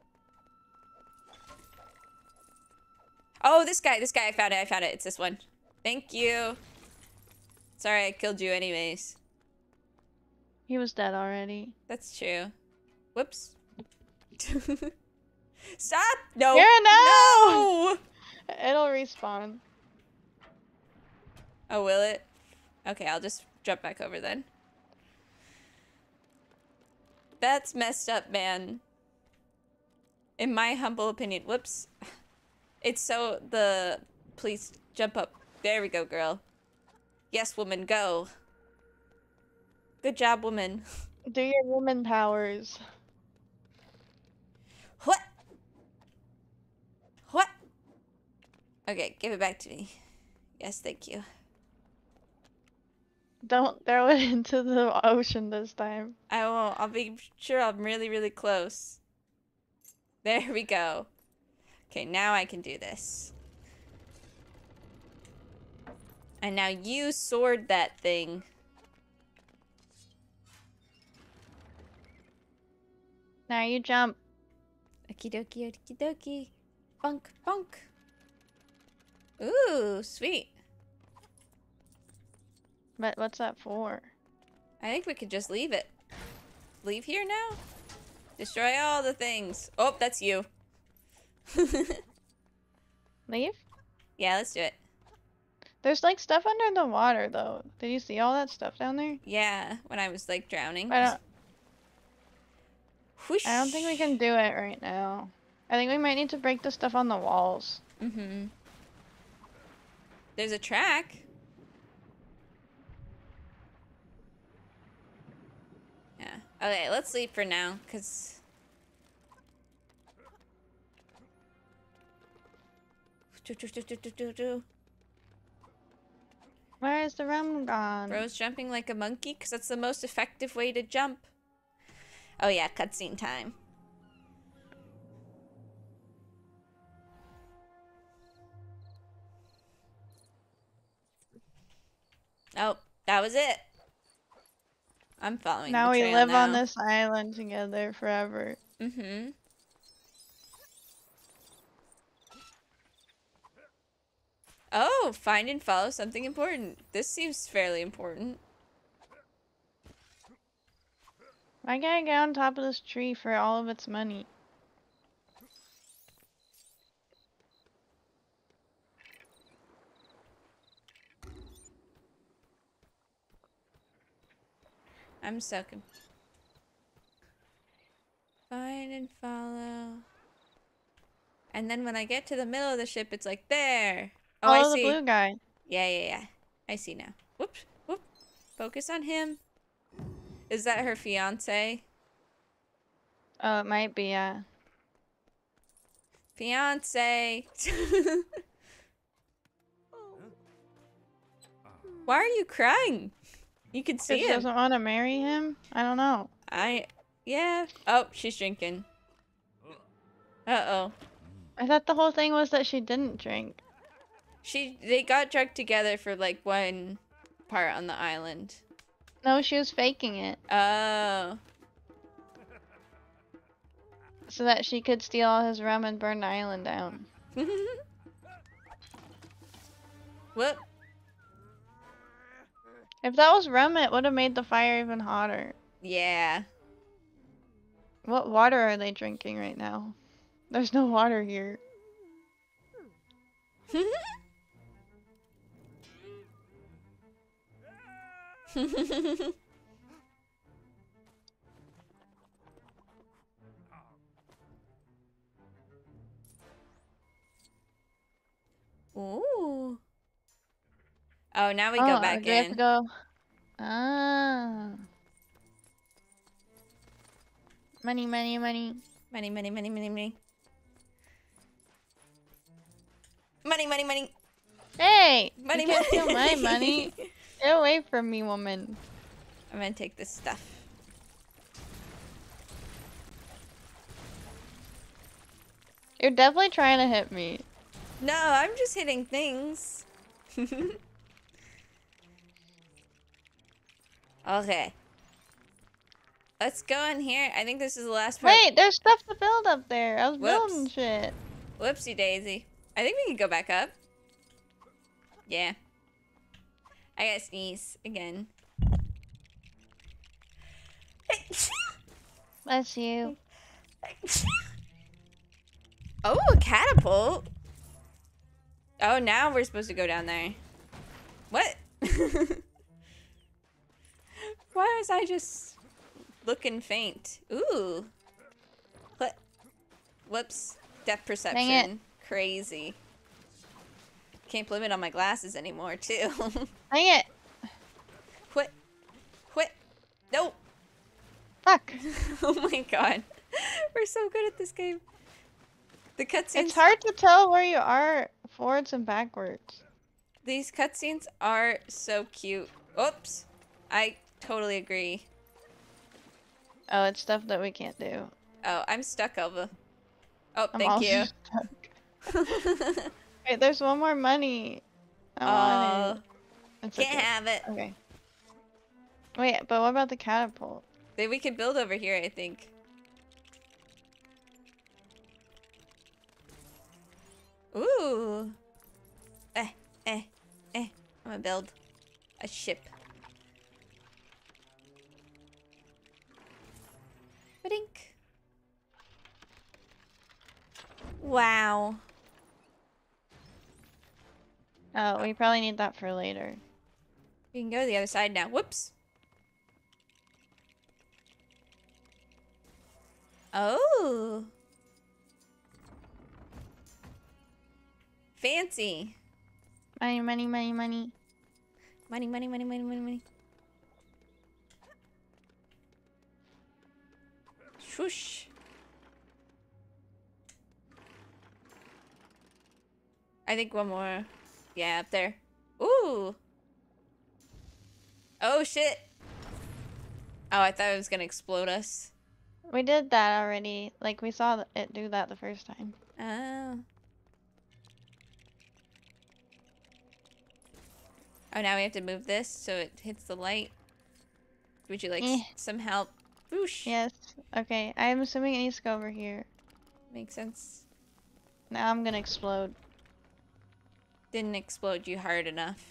A: Oh, this guy, this guy, I found it, I found it. It's this one. Thank you. Sorry, I killed you anyways.
B: He was dead already.
A: That's true. Whoops. Stop! No!
B: Here, no!
A: No!
B: It'll respawn.
A: Oh, will it? Okay, I'll just jump back over then. That's messed up, man. In my humble opinion. Whoops. It's so the please jump up. There we go, girl. Yes, woman, go. Good job, woman.
B: Do your woman powers.
A: What? What? Okay, give it back to me. Yes, thank you.
B: Don't throw it into the ocean this time.
A: I won't. I'll be sure I'm really, really close. There we go. Okay, now I can do this. And now you sword that thing.
B: Now you jump.
A: Okie dokie, okie dokie. Bunk, bunk. Ooh, sweet.
B: But what's that for?
A: I think we could just leave it. Leave here now? Destroy all the things. Oh, that's you.
B: Leave?
A: Yeah, let's do it.
B: There's like stuff under the water though. Did you see all that stuff down there?
A: Yeah, when I was like drowning.
B: I don't,
A: Whoosh.
B: I don't think we can do it right now. I think we might need to break the stuff on the walls.
A: Mm-hmm. There's a track. Yeah. Okay, let's leave for now, because...
B: Where is the rum gone?
A: Bro's jumping like a monkey, because that's the most effective way to jump. Oh yeah, cutscene time. Oh, that was it. I'm following
B: Now
A: the
B: we
A: trail
B: live
A: now.
B: on this island together forever.
A: Mm-hmm. Oh, find and follow something important. This seems fairly important.
B: Why can't I get on top of this tree for all of its money?
A: I'm so confused. Find and follow. And then when I get to the middle of the ship, it's like, there. Oh,
B: Follow
A: I
B: the
A: see.
B: blue guy.
A: Yeah, yeah, yeah. I see now. Whoops, whoop. Focus on him. Is that her fiance?
B: Oh, it might be, yeah.
A: Fiance. Why are you crying? You can see
B: She
A: him.
B: doesn't want to marry him? I don't know.
A: I, yeah. Oh, she's drinking. Uh-oh.
B: I thought the whole thing was that she didn't drink.
A: She, they got drunk together for like one part on the island.
B: No, she was faking it.
A: Oh.
B: So that she could steal all his rum and burn the island down.
A: Whoop.
B: If that was rum, it would have made the fire even hotter.
A: Yeah.
B: What water are they drinking right now? There's no water here.
A: Ooh. Oh, now we
B: oh,
A: go back
B: we have
A: in.
B: to go. Ah. Money, money, money.
A: Money, money, money, money, money. Money, money, money.
B: Hey!
A: Money,
B: you can't
A: money.
B: steal my money. Get away from me, woman.
A: I'm gonna take this stuff.
B: You're definitely trying to hit me.
A: No, I'm just hitting things. Okay. Let's go in here. I think this is the last part.
B: Wait, there's stuff to build up there. I was
A: Whoops.
B: building shit.
A: Whoopsie daisy. I think we can go back up. Yeah. I gotta sneeze again.
B: Bless you.
A: Oh, a catapult. Oh, now we're supposed to go down there. What? Why was I just looking faint? Ooh. What? Whoops. Depth perception.
B: Dang it.
A: Crazy. Can't blame it on my glasses anymore, too.
B: Dang it!
A: Quit. Quit. No!
B: Fuck!
A: Oh my god. We're so good at this game. The cutscenes...
B: It's hard to tell where you are forwards and backwards.
A: These cutscenes are so cute. Oops. I totally agree.
B: Oh, it's stuff that we can't do.
A: Oh, I'm stuck, 𝗦𝗧𝗥𝗧𝗏. Oh,
B: I'm
A: thank you.
B: Stuck. Wait, there's one more money. I
A: Oh,
B: want it. It's
A: can't
B: okay.
A: have it.
B: Okay. Wait, but what about the catapult?
A: Then we can build over here, I think. Ooh. Eh, eh, eh. I'm gonna build a ship. Ba-dink. Wow.
B: Oh, we probably need that for later.
A: We can go to the other side now. Whoops. Oh. Fancy.
B: Money, money, money, money.
A: Money, money, money, money, money, money. Swoosh. I think one more. Yeah, up there. Ooh. Oh, shit. Oh, I thought it was gonna explode us.
B: We did that already. Like, we saw it do that the first time.
A: Oh. Oh, now we have to move this so it hits the light. Would you like
B: Eh.
A: some help? Whoosh.
B: Yes. Okay, I'm assuming it needs to go over here.
A: Makes sense.
B: Now I'm gonna explode.
A: Didn't explode you hard enough.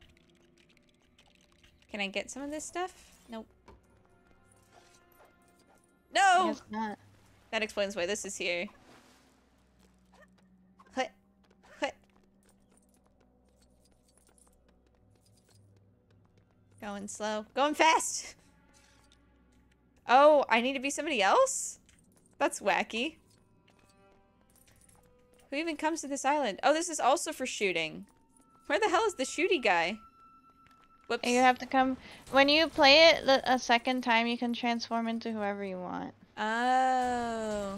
A: Can I get some of this stuff? Nope. No!
B: Guess not.
A: That explains why this is here. Hut. Hut. Going slow. Going fast! Oh, I need to be somebody else? That's wacky. Who even comes to this island? Oh, this is also for shooting. Where the hell is the shooty guy? Whoops.
B: You have to come when you play it the, a second time. You can transform into whoever you want.
A: Oh.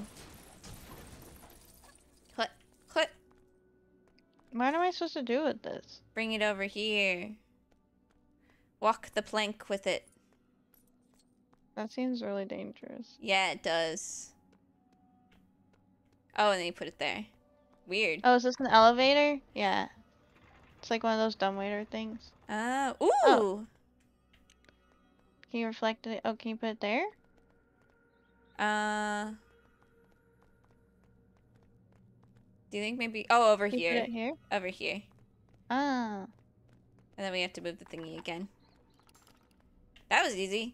A: Click, click.
B: What am I supposed to do with this?
A: Bring it over here. Walk the plank with it.
B: That seems really dangerous.
A: Yeah, it does. Oh, and then you put it there. Weird.
B: Oh, is this an elevator? Yeah. It's like one of those dumbwaiter things.
A: Ah, ooh.
B: Oh. Can you reflect it? Oh, can you put it there?
A: Uh. Do you think maybe? Oh, over
B: Can you
A: here.
B: put it here?
A: Over here.
B: Ah.
A: And then we have to move the thingy again. That was easy.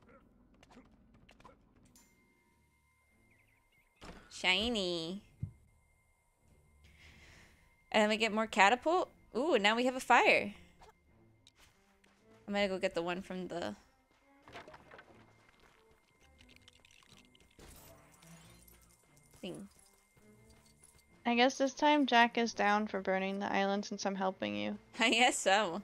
A: Shiny. And then we get more catapult. Ooh, now we have a fire. I'm gonna go get the one from the... thing.
B: I guess this time Jack is down for burning the island since I'm helping you.
A: I guess so.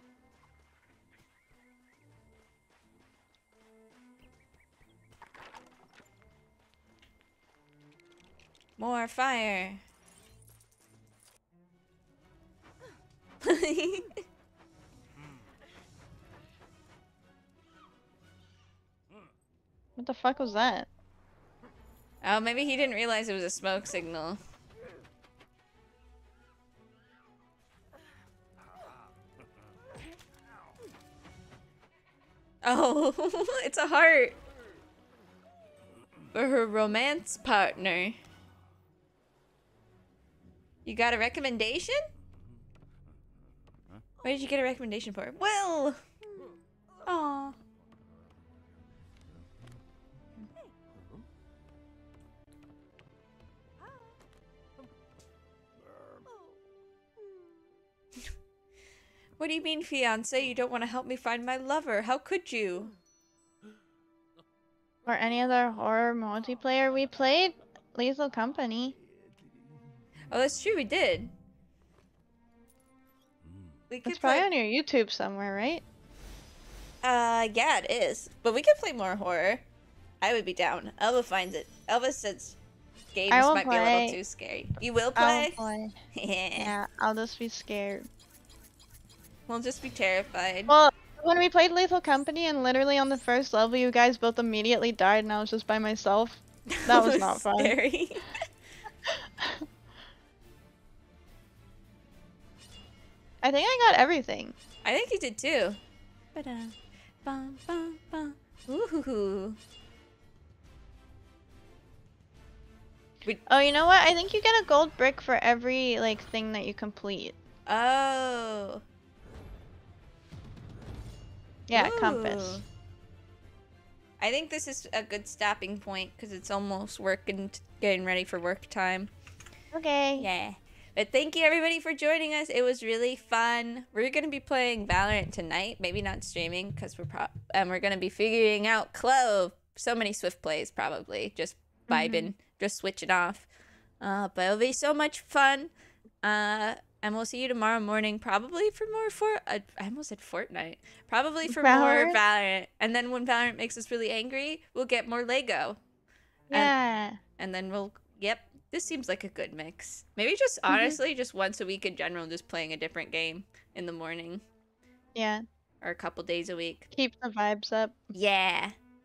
A: More fire.
B: What the fuck was that?
A: Oh, maybe he didn't realize it was a smoke signal. Oh, it's a heart. For her romance partner. You got a recommendation? What did you get a recommendation for? Will! Aww. What do you mean, fiancé? You don't want to help me find my lover? How could you?
B: Or any other horror multiplayer we played? Lethal Company.
A: Oh, that's true. We did. We could
B: It's probably
A: play...
B: on your YouTube somewhere, right?
A: Uh, yeah, it is. But we could play more horror. I would be down. Elva finds it. Elva says games might play. be a little too scary. You will play?
B: I'll play. Yeah, I'll just be scared.
A: We'll just be terrified.
B: Well, when we played Lethal Company and literally on the first level you guys both immediately died and I was just by myself. That, that was, was not fun.
A: Scary.
B: I think I got everything.
A: I think you did too. Ba-da, bum, bum, bum. Ooh. We...
B: Oh, you know what? I think you get a gold brick for every like thing that you complete.
A: Oh.
B: Yeah,
A: Ooh.
B: compass.
A: I think this is a good stopping point because it's almost working, getting ready for work time.
B: Okay.
A: Yeah. But thank you everybody for joining us. It was really fun. We're gonna be playing Valorant tonight. Maybe not streaming because we're pro and we're gonna be figuring out 𝗦𝗧𝗥𝗧𝗧. So many Swift plays probably. Just vibing, mm-hmm. just switching off. Uh, but it'll be so much fun. Uh, and we'll see you tomorrow morning, probably for more for. Uh, I almost said Fortnite. Probably for Valorant? more Valorant. And then when Valorant makes us really angry, we'll get more Lego.
B: Yeah.
A: And, and then we'll. Yep. This seems like a good mix. Maybe just honestly, mm-hmm. just once a week in general, just playing a different game in the morning.
B: Yeah.
A: Or a couple days a week.
B: Keep the vibes up.
A: Yeah.